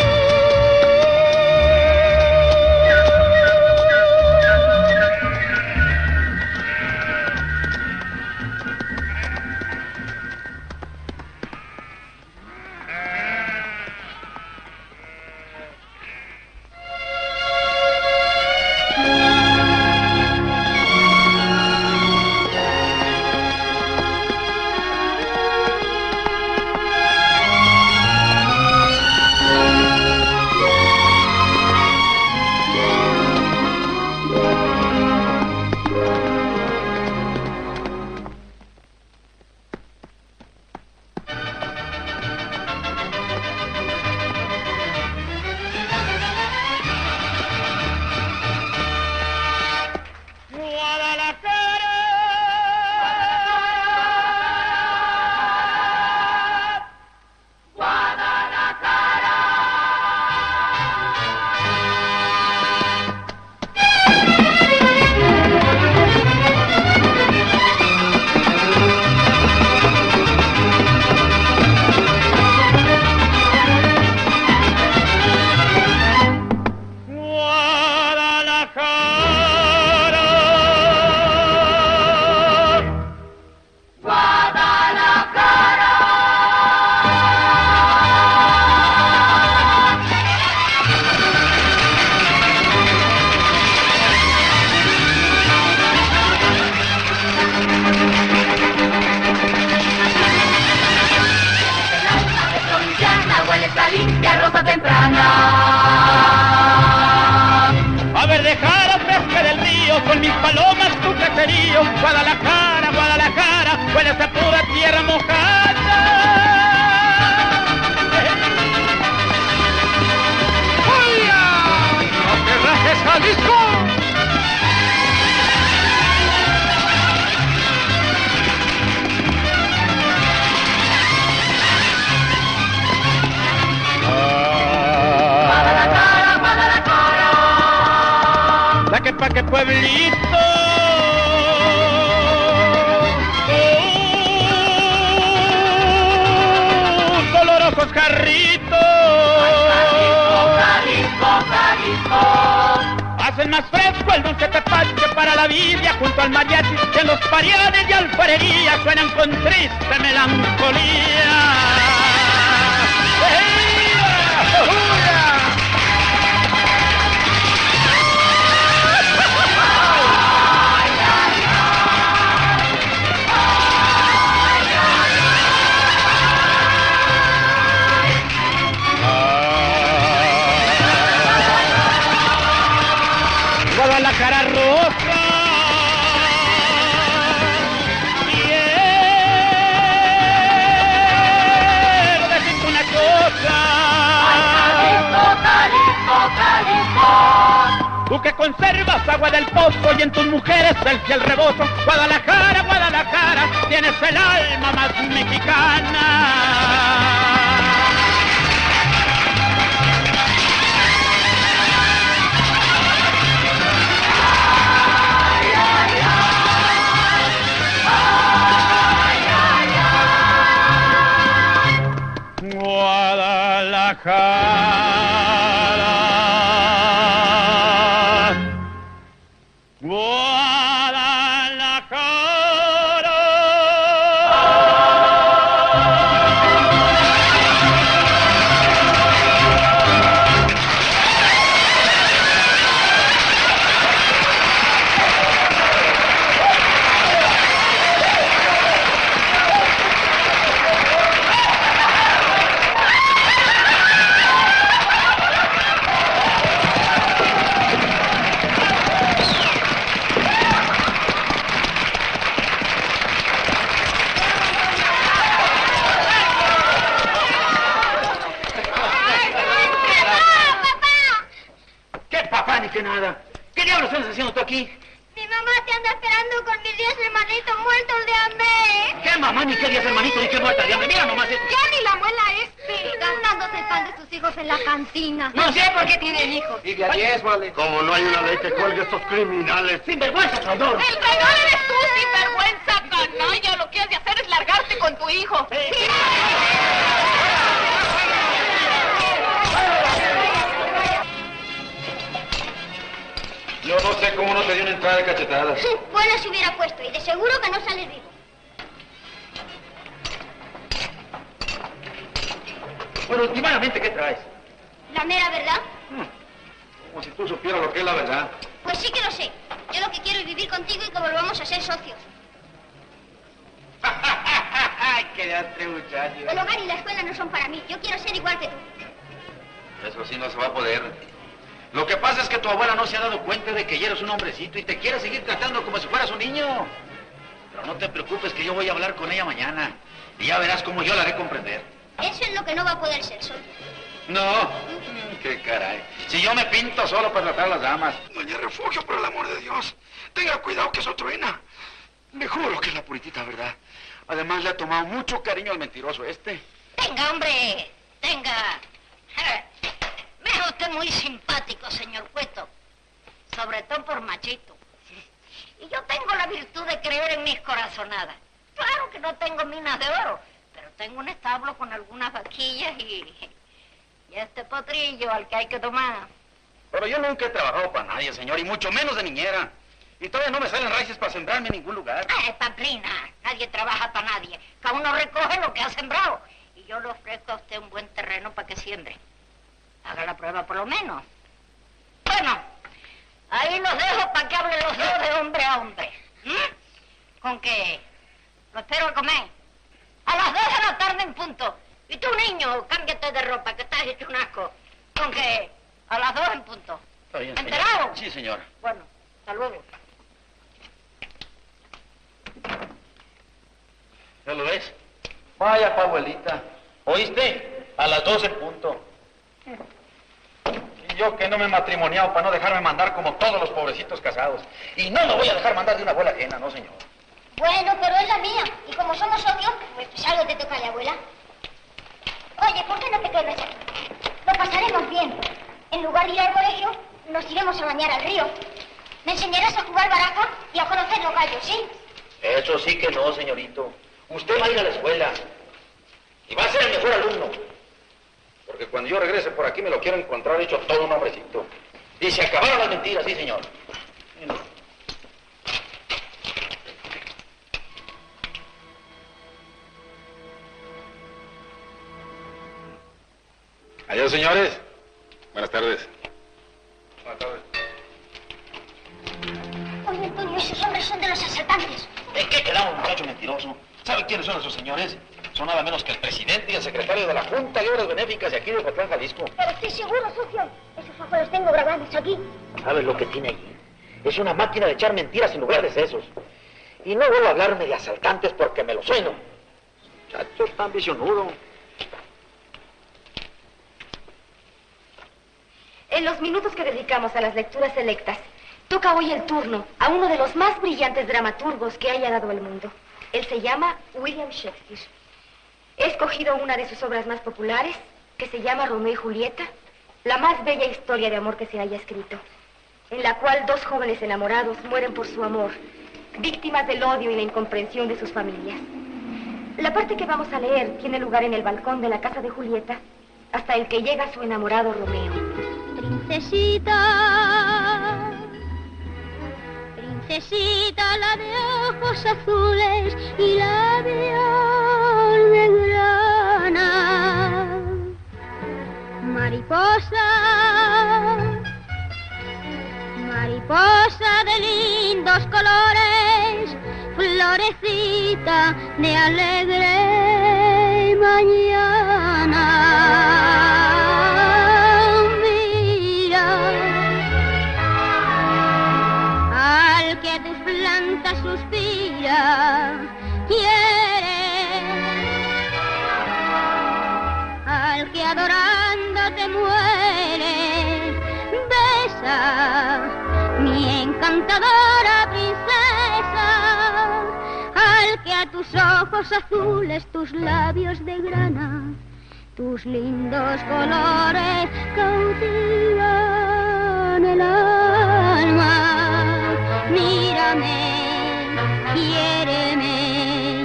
cosa temprana. A ver, dejar fresca del río, con mis palomas tu caserío. Guadalajara, Guadalajara, huele esa pura tierra mojada. ¡Oiga! ¡No te rajes, Jalisco! Guadalajara, Guadalajara. La que pa' que pueblito. Uh, dolorosos jarritos. Jalisco, Jalisco. Hacen más fresco el dulce tepache para la vidia junto al mariachi, que en los parianes y alfarería suenan con triste melancolía. ¡Ea! ¡Hurra! Guadalajara rosa, quiero decirte una cosa. Jalisco, Jalisco. Tú que conservas agua del pozo y en tus mujeres el fiel rebozo. Guadalajara, Guadalajara, tienes el alma más mexicana. Guadalajara, que nada. ¿Qué diablos estás haciendo tú aquí? Mi mamá te anda esperando con mis diez hermanitos muertos de hambre. ¿Qué mamá, ni qué diez hermanitos, ni qué muerta de hambre? Mira nomás esto. Ya ni la muela este. Gastándose el pan de sus hijos en la cantina. No sé por qué tienen hijos. Y de a diez, vale. Como no hay una ley que cuelgue a estos criminales. ¡Sinvergüenza, traidor! El traidor eres tú, sinvergüenza, canalla. Lo que has de hacer es largarte con tu hijo. Yo no sé cómo no te dio una entrada de cachetadas. Bueno, se hubiera puesto y de seguro que no sales vivo. Bueno, últimamente, ¿qué traes? La mera verdad. Como si tú supieras lo que es la verdad. Pues sí que lo sé. Yo lo que quiero es vivir contigo y que volvamos a ser socios. ¡Ay, quédate, muchacho! El hogar y la escuela no son para mí. Yo quiero ser igual que tú. Eso sí no se va a poder. Lo que pasa es que tu abuela no se ha dado cuenta de que ya eres un hombrecito y te quiere seguir tratando como si fueras un niño. Pero no te preocupes que yo voy a hablar con ella mañana. Y ya verás cómo yo la haré comprender. Eso es lo que no va a poder ser solo. No. Qué caray. Si yo me pinto solo para tratar a las damas. Doña Refugio, por el amor de Dios, tenga cuidado que eso truena. Le juro que es la puritita verdad. Además le ha tomado mucho cariño al mentiroso este. Tenga, hombre, tenga. Me es usted muy simpático, señor Cueto. Sobre todo por machito. Y yo tengo la virtud de creer en mis corazonadas. Claro que no tengo minas de oro, pero tengo un establo con algunas vaquillas y... y este potrillo al que hay que tomar. Pero yo nunca he trabajado para nadie, señor, y mucho menos de niñera. Y todavía no me salen raíces para sembrarme en ningún lugar. ¡Ay, Pamplina! Nadie trabaja para nadie. Cada uno recoge lo que ha sembrado. Y yo le ofrezco a usted un buen terreno para que siembre. Haga la prueba por lo menos. Bueno, ahí los dejo para que hablen los dos de hombre a hombre. ¿Mm? Con que lo espero a comer. A las dos de la tarde en punto. Y tú, niño, cámbiate de ropa, que estás hecho un asco. ¿Con qué? A las dos en punto. Está bien, señora. ¿Enterado? Sí, señora. Bueno, hasta luego. ¿Ya lo ves? Vaya, pa' abuelita. ¿Oíste? A las dos en punto. Y yo que no me he matrimoniado para no dejarme mandar como todos los pobrecitos casados. Y no me voy a dejar mandar de una abuela ajena, no, señor. Bueno, pero es la mía. Y como somos socios, pues algo te toca a la abuela. Oye, ¿por qué no te quedas aquí? Lo pasaremos bien. En lugar de ir al colegio, nos iremos a bañar al río. Me enseñarás a jugar baraja y a conocer los gallos, ¿sí? Eso sí que no, señorito. Usted va a ir a la escuela. Y va a ser el mejor alumno. Porque cuando yo regrese por aquí me lo quiero encontrar hecho todo un hombrecito. Y se acabaron las mentiras, sí, señor. Adiós, señores. Buenas tardes. Buenas tardes. Oye, Antonio, esos hombres son de los asaltantes. ¿En qué quedamos, muchacho mentiroso? ¿Sabe quiénes son esos señores? Son nada menos que el presidente y el secretario de la Junta de Obras Benéficas de aquí de Ocotlán, Jalisco. Pero estoy seguro, socio. Esos ojos los tengo grabados aquí. ¿Sabes lo que tiene allí? Es una máquina de echar mentiras en lugar de sesos. Y no vuelvo a hablarme de asaltantes porque me lo sueno. Muchacho tan visionudo. En los minutos que dedicamos a las lecturas selectas, toca hoy el turno a uno de los más brillantes dramaturgos que haya dado el mundo. Él se llama William Shakespeare. He escogido una de sus obras más populares, que se llama Romeo y Julieta, la más bella historia de amor que se haya escrito, en la cual dos jóvenes enamorados mueren por su amor, víctimas del odio y la incomprensión de sus familias. La parte que vamos a leer tiene lugar en el balcón de la casa de Julieta, hasta el que llega su enamorado Romeo. Princesita, princesita, la de ojos azules y labios de grana. Mariposa, mariposa de lindos colores, florecita de alegre mañana. Suspira, quiere al que adorándote muere. Besa, mi encantadora princesa, al que a tus ojos azules, tus labios de grana, tus lindos colores cautivan el alma. Mírame, quiéreme,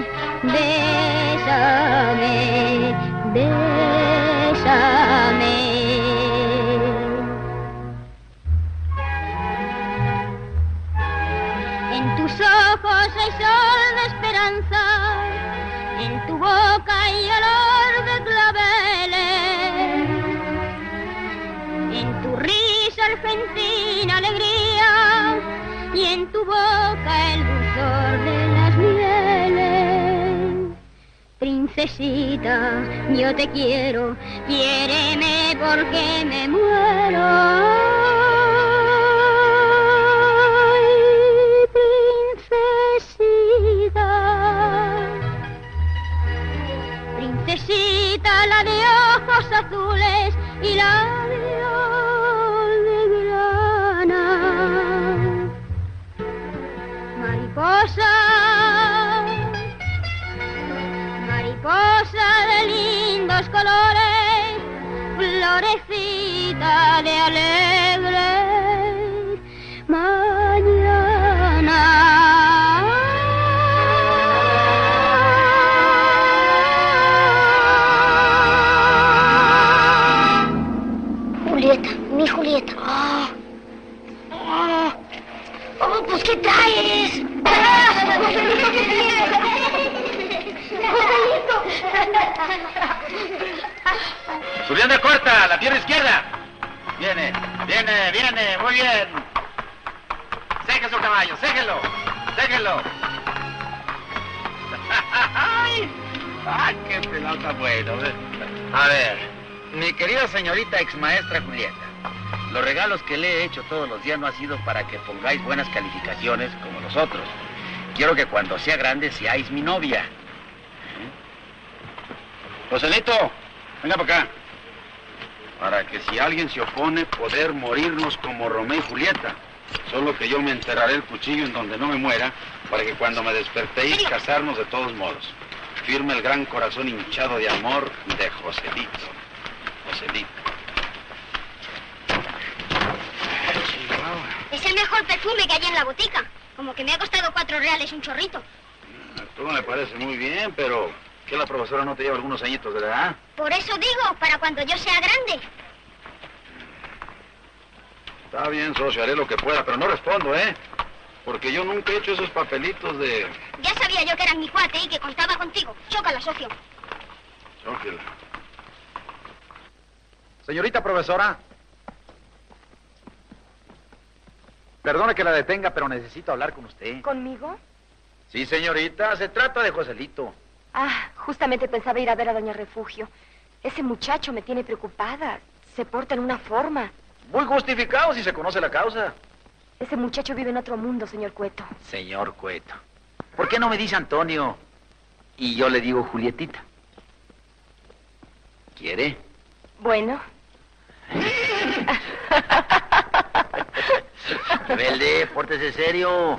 bésame, bésame. En tus ojos hay sol de esperanza, en tu boca hay olor de claveles, en tu risa argentina alegría, y en tu boca el dulzor de las mieles. Princesita, yo te quiero, quiéreme porque me muero. Ay, princesita, princesita, la de ojos azules y labios de grana. Mariposa, mariposa de lindos colores, florecita de alegre mañana. Julieta, mi Julieta. Oh. Oh. Oh, pues ¿qué traes? Subiendo de corta, la pierna izquierda. Viene, viene, viene, muy bien. Ceje su caballo, céjelo, céjelo. ¡Ah, qué pelota bueno! A ver, mi querida señorita exmaestra Julieta, los regalos que le he hecho todos los días no ha sido para que pongáis buenas calificaciones como los otros. Quiero que cuando sea grande seáis mi novia. Joselito, venga para acá. Para que si alguien se opone, poder morirnos como Romeo y Julieta. Solo que yo me enterraré el cuchillo en donde no me muera, para que cuando me despertéis, casarnos de todos modos. Firme el gran corazón hinchado de amor de Joselito. Joselito. Es el mejor perfume que hay en la botica. Como que me ha costado cuatro reales un chorrito. Todo me parece muy bien, pero ¿qué la profesora no te lleva algunos añitos de edad? Por eso digo, para cuando yo sea grande. Está bien, socio, haré lo que pueda, pero no respondo, ¿eh? Porque yo nunca he hecho esos papelitos de... Ya sabía yo que eras mi cuate y que contaba contigo. Chócala, socio. Chóquela. Señorita profesora. Perdone que la detenga, pero necesito hablar con usted. ¿Conmigo? Sí, señorita, se trata de Joselito. Ah, justamente pensaba ir a ver a doña Refugio. Ese muchacho me tiene preocupada. Se porta en una forma. Muy justificado si se conoce la causa. Ese muchacho vive en otro mundo, señor Cueto. Señor Cueto. ¿Por qué no me dice Antonio? Y yo le digo Julietita. ¿Quiere? Bueno. Rebelde, pórtese serio.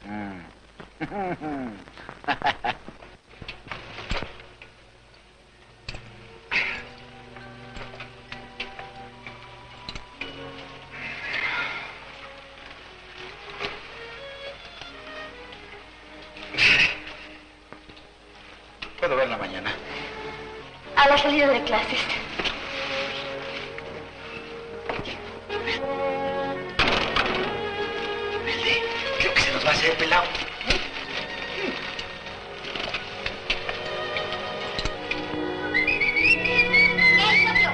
¿Puedo verla mañana? A la salida de clases. Rebelde, creo que se nos va a hacer pelado. ¿Qué, socio?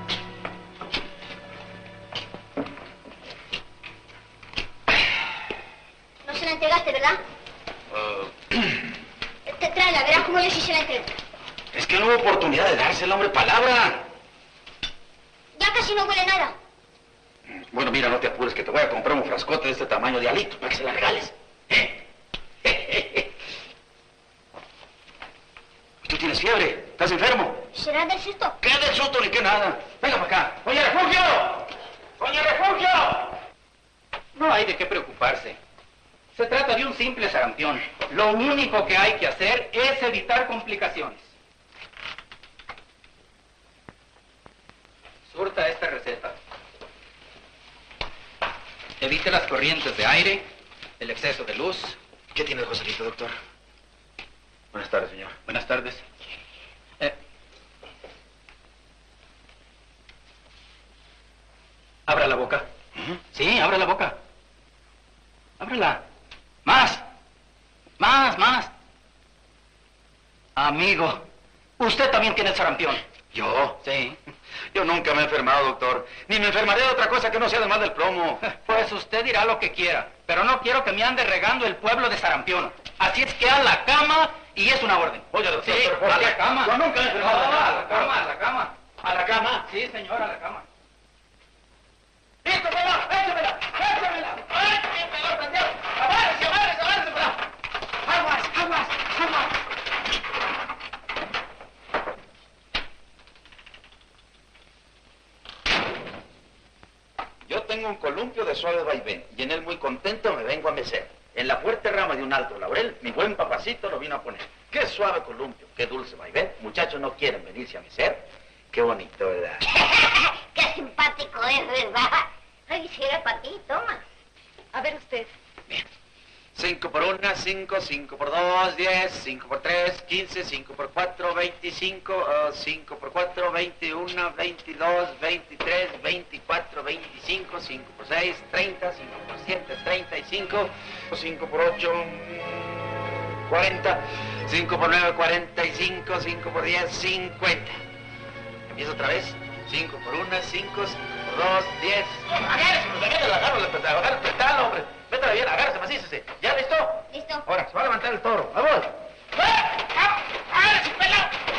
No se la entregaste, ¿verdad? Uh, Te tráela, verás cómo yo sí se la entrego. es que no hubo oportunidad de dársela, hombre, palabra. Ya casi no huele nada. Bueno, mira, no te apures, que te voy a comprar un frascote de este tamaño de alito para que se la regales. ¿Eh? ¿Tú tienes fiebre? ¿Estás enfermo? ¿Será del susto? ¿Qué del susto ni qué nada? Venga para acá. ¡Doña Refugio! ¡Doña Refugio! No hay de qué preocuparse. Se trata de un simple sarampión. Lo único que hay que hacer es evitar complicaciones. Surta esta receta. Evite las corrientes de aire, el exceso de luz. ¿Qué tiene el Joselito, doctor? Buenas tardes, señor. Buenas tardes. Eh, abra la boca. ¿Mm? Sí, abra la boca. Ábrela. Más. Más, más. Amigo, usted también tiene sarampión. ¿Yo? Sí. Yo nunca me he enfermado, doctor. Ni me enfermaré de otra cosa que no sea además del plomo. Pues usted dirá lo que quiera, pero no quiero que me ande regando el pueblo de sarampión. Así es que a la cama y es una orden. Oye, doctor, Sí, ¿pero por a qué? la cama. Yo nunca me he enfermado de No, nada, a la doctor. cama, a la cama. ¿A la cama? Sí, señor, a la cama. ¡Listo, pelado! ¡Échamela! ¡Échamela! ¡Ay, qué pelota, Dios! ¡Agárrese, agárrese, agárrese, pelado! ¡Aguas, aguas, aguas! Yo tengo un columpio de suave vaivén y en él muy contento me vengo a mecer. En la fuerte rama de un alto laurel, mi buen papacito lo vino a poner. ¡Qué suave columpio! ¡Qué dulce vaivén! Muchachos no quieren venirse a mecer. ¡Qué bonito, ¿verdad? Qué simpático es, ¿verdad? Ay, si era para ti, toma. A ver usted. Cinco por una, cinco, cinco por dos, diez, cinco por tres, quince, cinco por cuatro, veinticinco, uh, cinco por cuatro, veintiuno, veintidós, veintitrés, veinticuatro, veinticinco, cinco por seis, treinta, cinco por siete, treinta y cinco, cinco por ocho, cuarenta, cinco por nueve, cuarenta y cinco, cinco por diez, cincuenta. ¿Empiezo otra vez? cinco por una, cinco, cinco por dos, diez. Agárrese, pues, agárrese, agárrese, agárrese, apretalo, hombre. Métala bien, agárrese, macícese. ¿Ya listo? Listo. Ahora, se va a levantar el toro. ¡Vamos! ¡Ah! ¡Agárrese, pelado!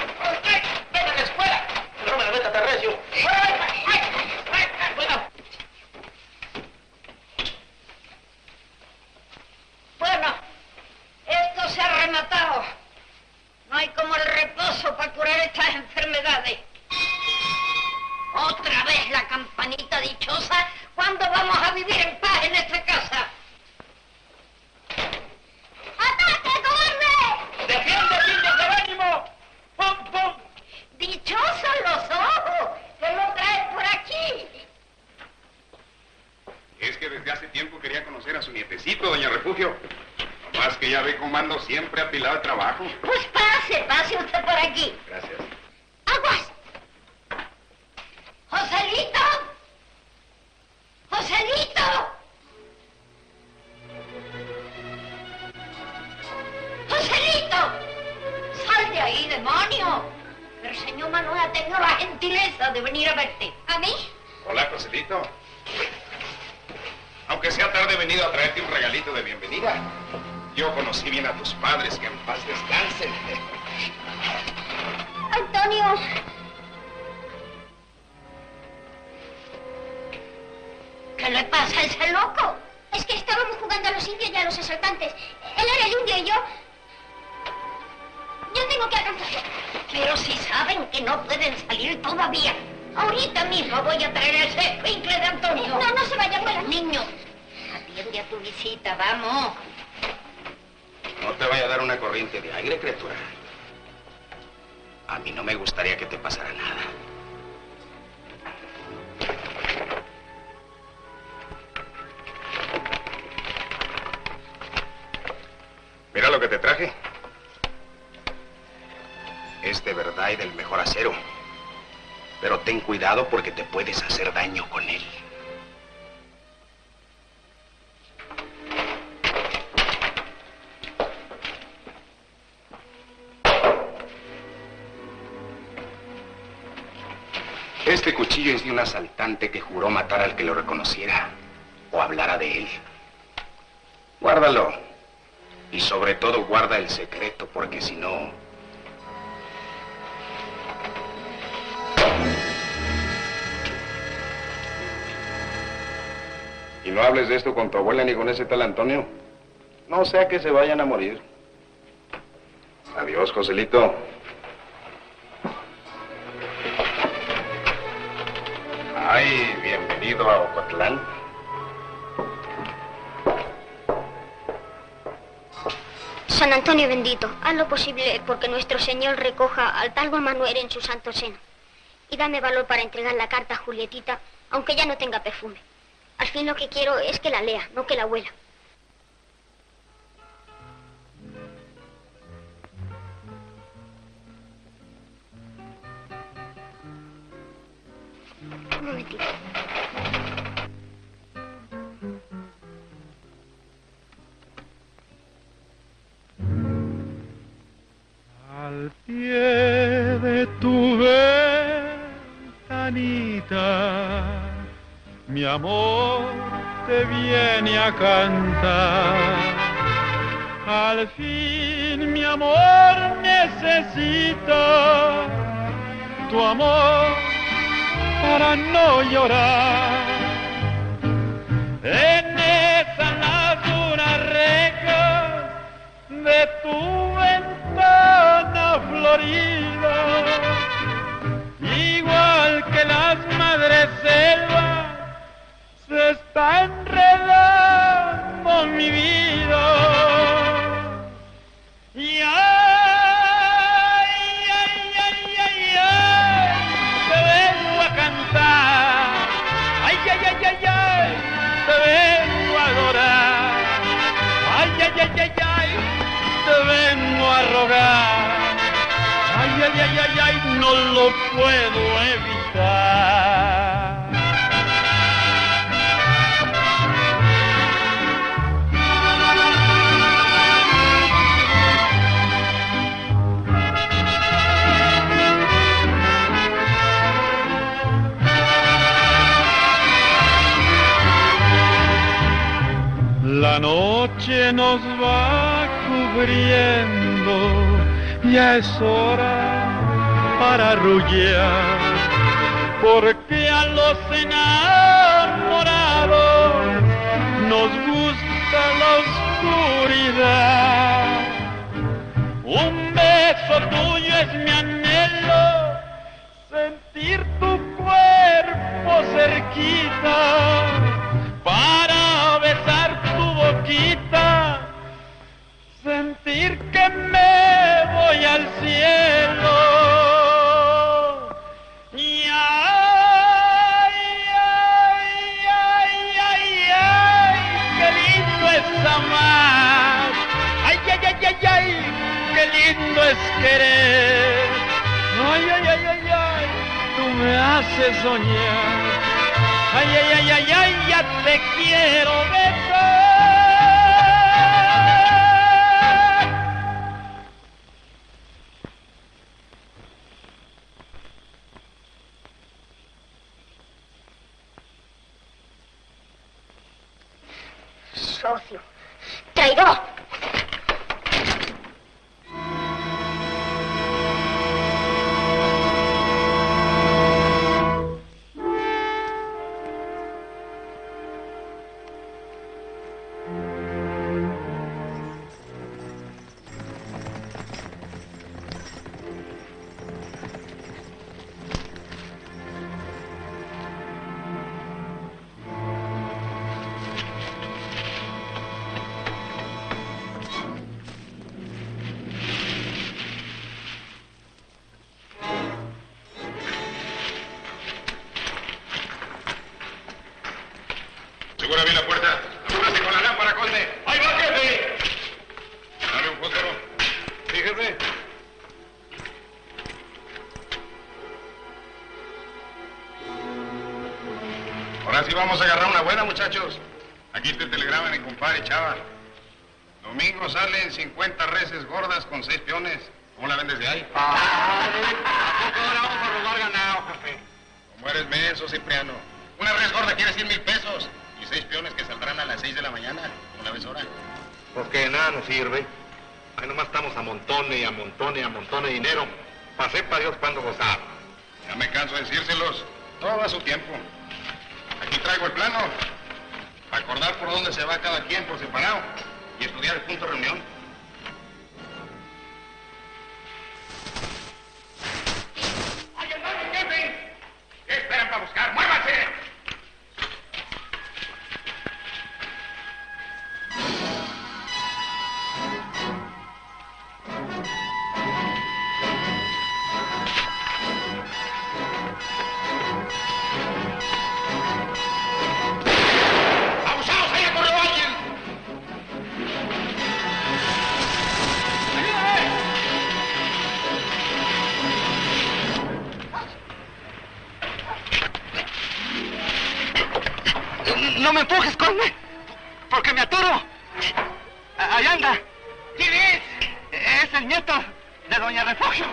dichosa, ¿cuándo vamos a vivir en paz en esta casa? ¡Ataque, cobarde! ¡Defiéndete, indios del ánimo! ¡Pum, pum! ¡Dichosos los ojos! ¡Que lo traes por aquí! Es que desde hace tiempo quería conocer a su nietecito, doña Refugio. Más que ya ve cómo ando siempre apilado de trabajo. Pues pase, pase usted por aquí. Gracias. ¡Aguas! ¡Joselito! ¡Joselito! ¡Joselito! ¡Sal de ahí, demonio! Que el señor Manuel ha tenido la gentileza de venir a verte. ¿A mí? Hola, Joselito. Aunque sea tarde, he venido a traerte un regalito de bienvenida. Yo conocí bien a tus padres, que en paz descansen. Antonio. ¿Qué le pasa a ese loco? Es que estábamos jugando a los indios y a los asaltantes. Él era el indio y yo... Yo tengo que alcanzarlo. Pero si saben que no pueden salir todavía. Ahorita mismo voy a traer ese escuincle de Antonio. No, no se vaya, abuela. Niño, atiende a tu visita, vamos. No te vaya a dar una corriente de aire, criatura. A mí no me gustaría que te pasara nada. Mira lo que te traje. Es de verdad y del mejor acero. Pero ten cuidado porque te puedes hacer daño con él. Este cuchillo es de un asaltante que juró matar al que lo reconociera o hablara de él. Guárdalo. Y sobre todo guarda el secreto, porque si no... Y no hables de esto con tu abuela ni con ese tal Antonio. No sea que se vayan a morir. Adiós, Joselito. Ay, bienvenido a Ocotlán. San Antonio bendito, haz lo posible porque nuestro Señor recoja al tal Juan Manuel en su santo seno. Y dame valor para entregar la carta a Julietita, aunque ya no tenga perfume. Al fin lo que quiero es que la lea, no que la huela. Un momentito. Al pie de tu ventanita, mi amor te viene a cantar. Al fin, mi amor, necesito tu amor para no llorar. En esa laguna reja de tu ventana florida, igual que las madres selvas, se está enredando mi vida. Y ay, ay, ay, ay, ay, te vengo a cantar. Ay, ay, ay, ay, ay, te vengo a adorar. Ay, ay, ay, ay, ay, te vengo a rogar. Ay, ay, ay, ay, ay, no lo puedo evitar. La noche nos va cubriendo, ya es hora para arrullar, porque a los enamorados nos gusta la oscuridad. Un beso tuyo es mi anhelo, sentir tu cuerpo cerca vaquita para besar tu boquita, sentir que me voy al cielo. Y ay, ay, ay, ay, ay, qué lindo es amar. Ay, ay, ay, ay, ay, qué lindo es querer. Ay, ay, ay, ay, ay, tú me haces soñar. Ay, ay, ay, ay, ay, ya te quiero besar. Socio. Traidor. Segura bien la puerta. Apúrase con la lámpara, conde. ¡Ahí va, jefe! Dame un fósforo. Sí, jefe. Ahora sí vamos a agarrar una buena, muchachos. Aquí te telegrama mi compadre Chava. Domingo salen cincuenta reses gordas con seis peones. ¿Cómo la vendes de ahí? Ah, ahora vamos a robar ganado, jefe. Como eres menso, Cipriano. Una res gorda quiere cien mil pesos. Y seis peones que saldrán a las seis de la mañana. ¿Cómo la ves ahora? Porque de nada nos sirve. Ahí nomás estamos a montones y a montones y a montones de dinero. Para sepa Dios cuándo gozar. Ya me canso de decírselos. Todo a su tiempo. Aquí traigo el plano. Acordar por dónde se va cada quien por separado. Y estudiar el punto de reunión. ¡Ay, el baño, jefe! ¿Qué esperan para buscar? ¡Muévanse! ¡Abusados! ¡Ahí ha corrido alguien! No me empujes, conde, porque me aturo. Ahí anda. ¿Quién es? Es el nieto de doña Refugio.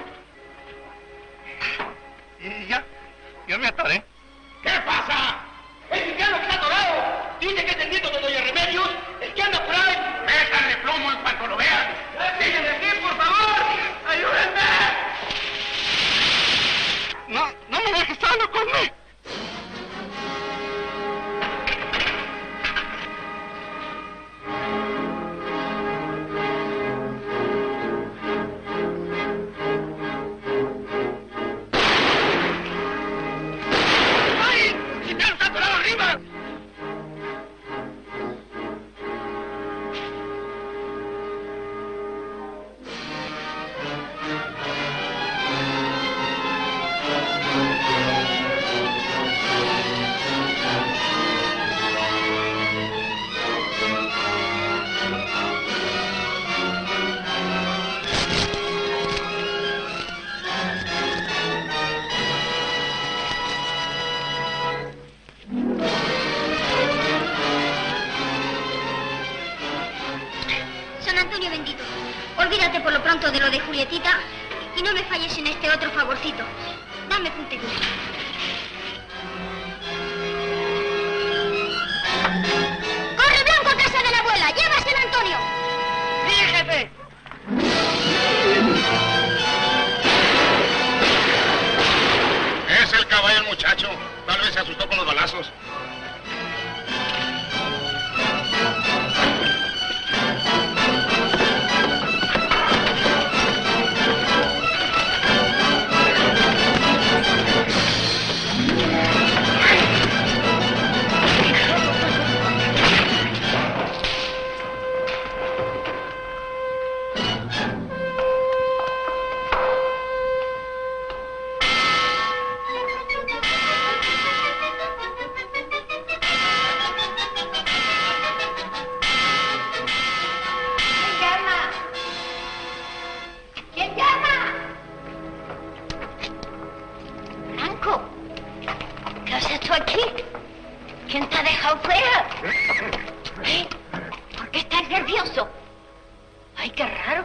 Y ya, yo me atoré. ¿Qué pasa? ¡El indiano que está atorado! Dice que es el nieto de doña Remedios, el que anda por ahí. ¡Métanle plomo en cuanto lo vean! ¡Sígueme aquí, por favor! ¡Ayúdenme! No, no me dejes solo, conde. Olvídate por lo pronto de lo de Julietita y no me falles en este otro favorcito. Dame puntería. ¡Corre, Blanco, a casa de la abuela! ¡Llévaselo, Antonio! ¡Sí, jefe! Es el caballo el muchacho. Tal vez se asustó con los balazos. Paco, ¿qué haces tú aquí? ¿Quién te ha dejado fuera? ¿Eh? ¿Por qué estás nervioso? Ay, qué raro.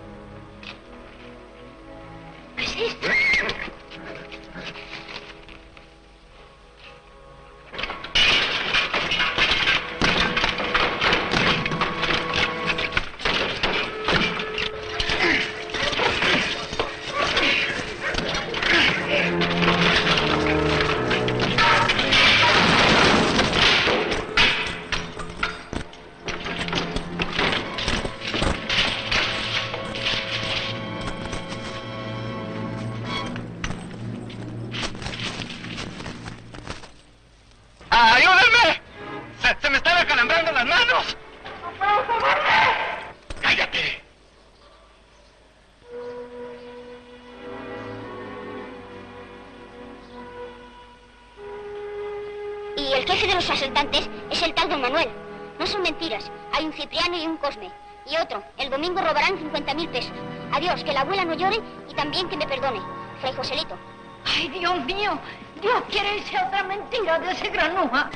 ¿Qué es esto? ¡Ayúdenme! ¡Se, se me están acalambrando las manos! ¡Cállate! Y el jefe de los asaltantes es el tal don Manuel. No son mentiras. Hay un Cipriano y un Cosme. Y otro. El domingo robarán cincuenta mil pesos. Adiós, que la abuela no llore y también que me perdone. Fray Joselito. Ay, Dios mío. Dios quiere irse otra mentira de ese granuja.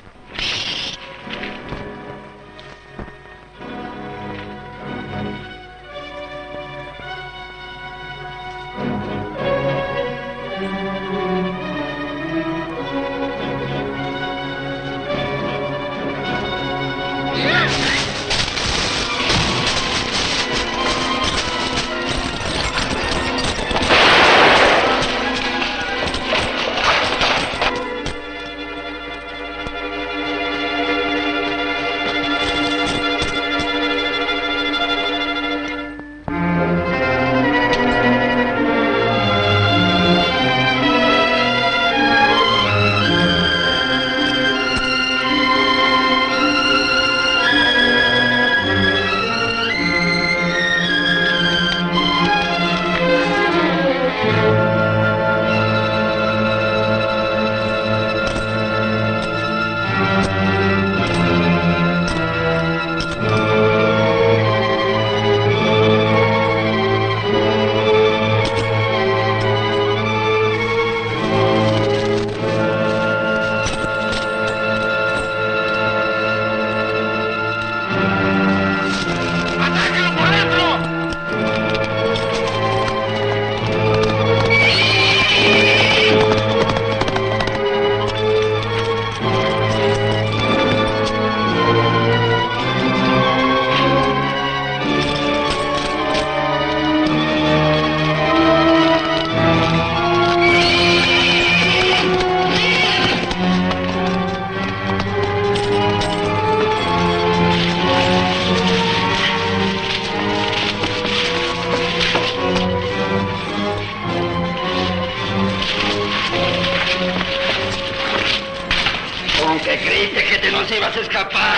¿Qué creíste que te nos ibas a escapar?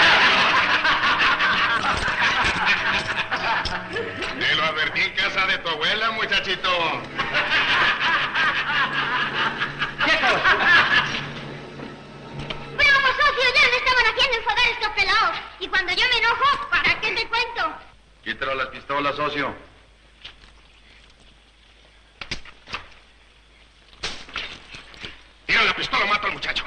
Te lo advertí en casa de tu abuela, muchachito. Bravo, socio, ya me estaban haciendo enfadar estos pelados. Y cuando yo me enojo, ¿para qué te cuento? Quítale las pistolas, socio. Tira la pistola, mata al muchacho.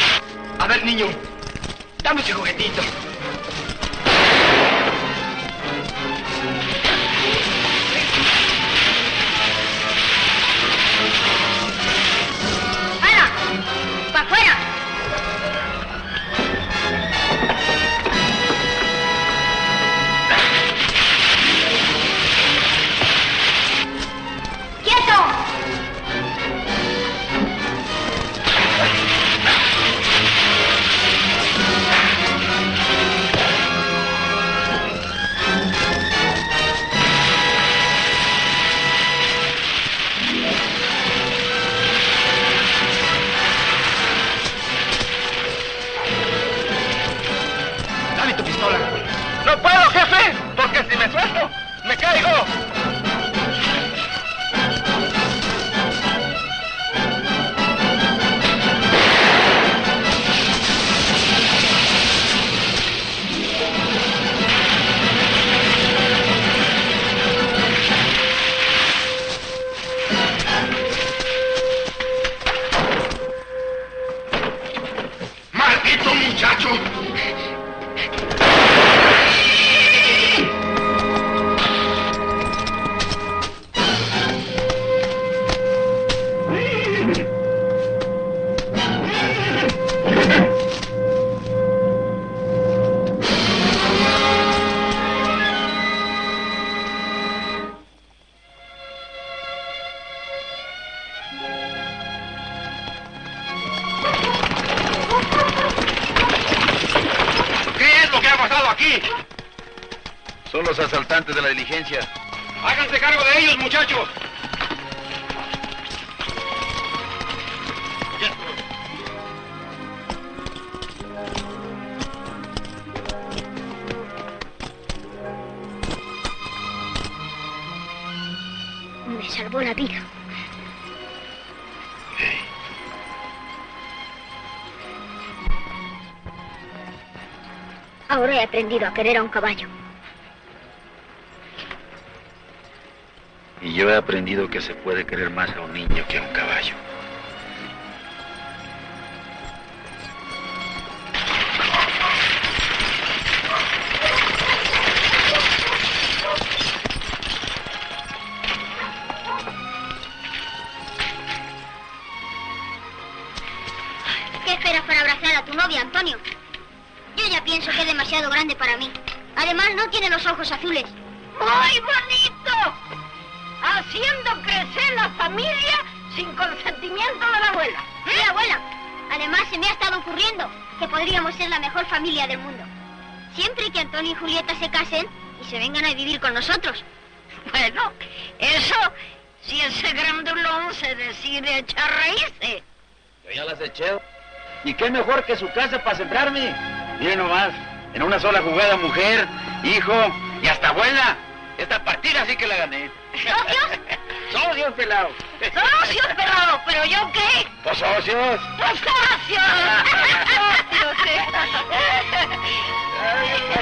A ver, niño, dame ese juguetito. ¡No puedo, jefe! Porque si me suelto, me caigo. ¡Maldito muchacho! Son los asaltantes de la diligencia. Háganse cargo de ellos, muchachos. Me salvó la vida. Ahora he aprendido a querer a un caballo. Y yo he aprendido que se puede querer más a un niño que a un caballo. ¿Qué esperas para abrazar a tu novia, Antonio? Yo ya pienso que es demasiado grande para mí. Además, no tiene los ojos azules. ¡Muy bonito! Haciendo crecer la familia sin consentimiento de la abuela. Sí, abuela. Además, se me ha estado ocurriendo que podríamos ser la mejor familia del mundo. Siempre que Antonio y Julieta se casen y se vengan a vivir con nosotros. Bueno, eso, si ese grandulón se decide echar raíces. Yo ya las eché. ¿Y qué mejor que su casa para sembrarme? Miren nomás, en una sola jugada, mujer, hijo y hasta abuela. Esta partida sí que la gané. ¿Socios? Socios, pelado. Socios, pelado, ¿pero yo qué? Pues socios. Pues socios. Socios, sí.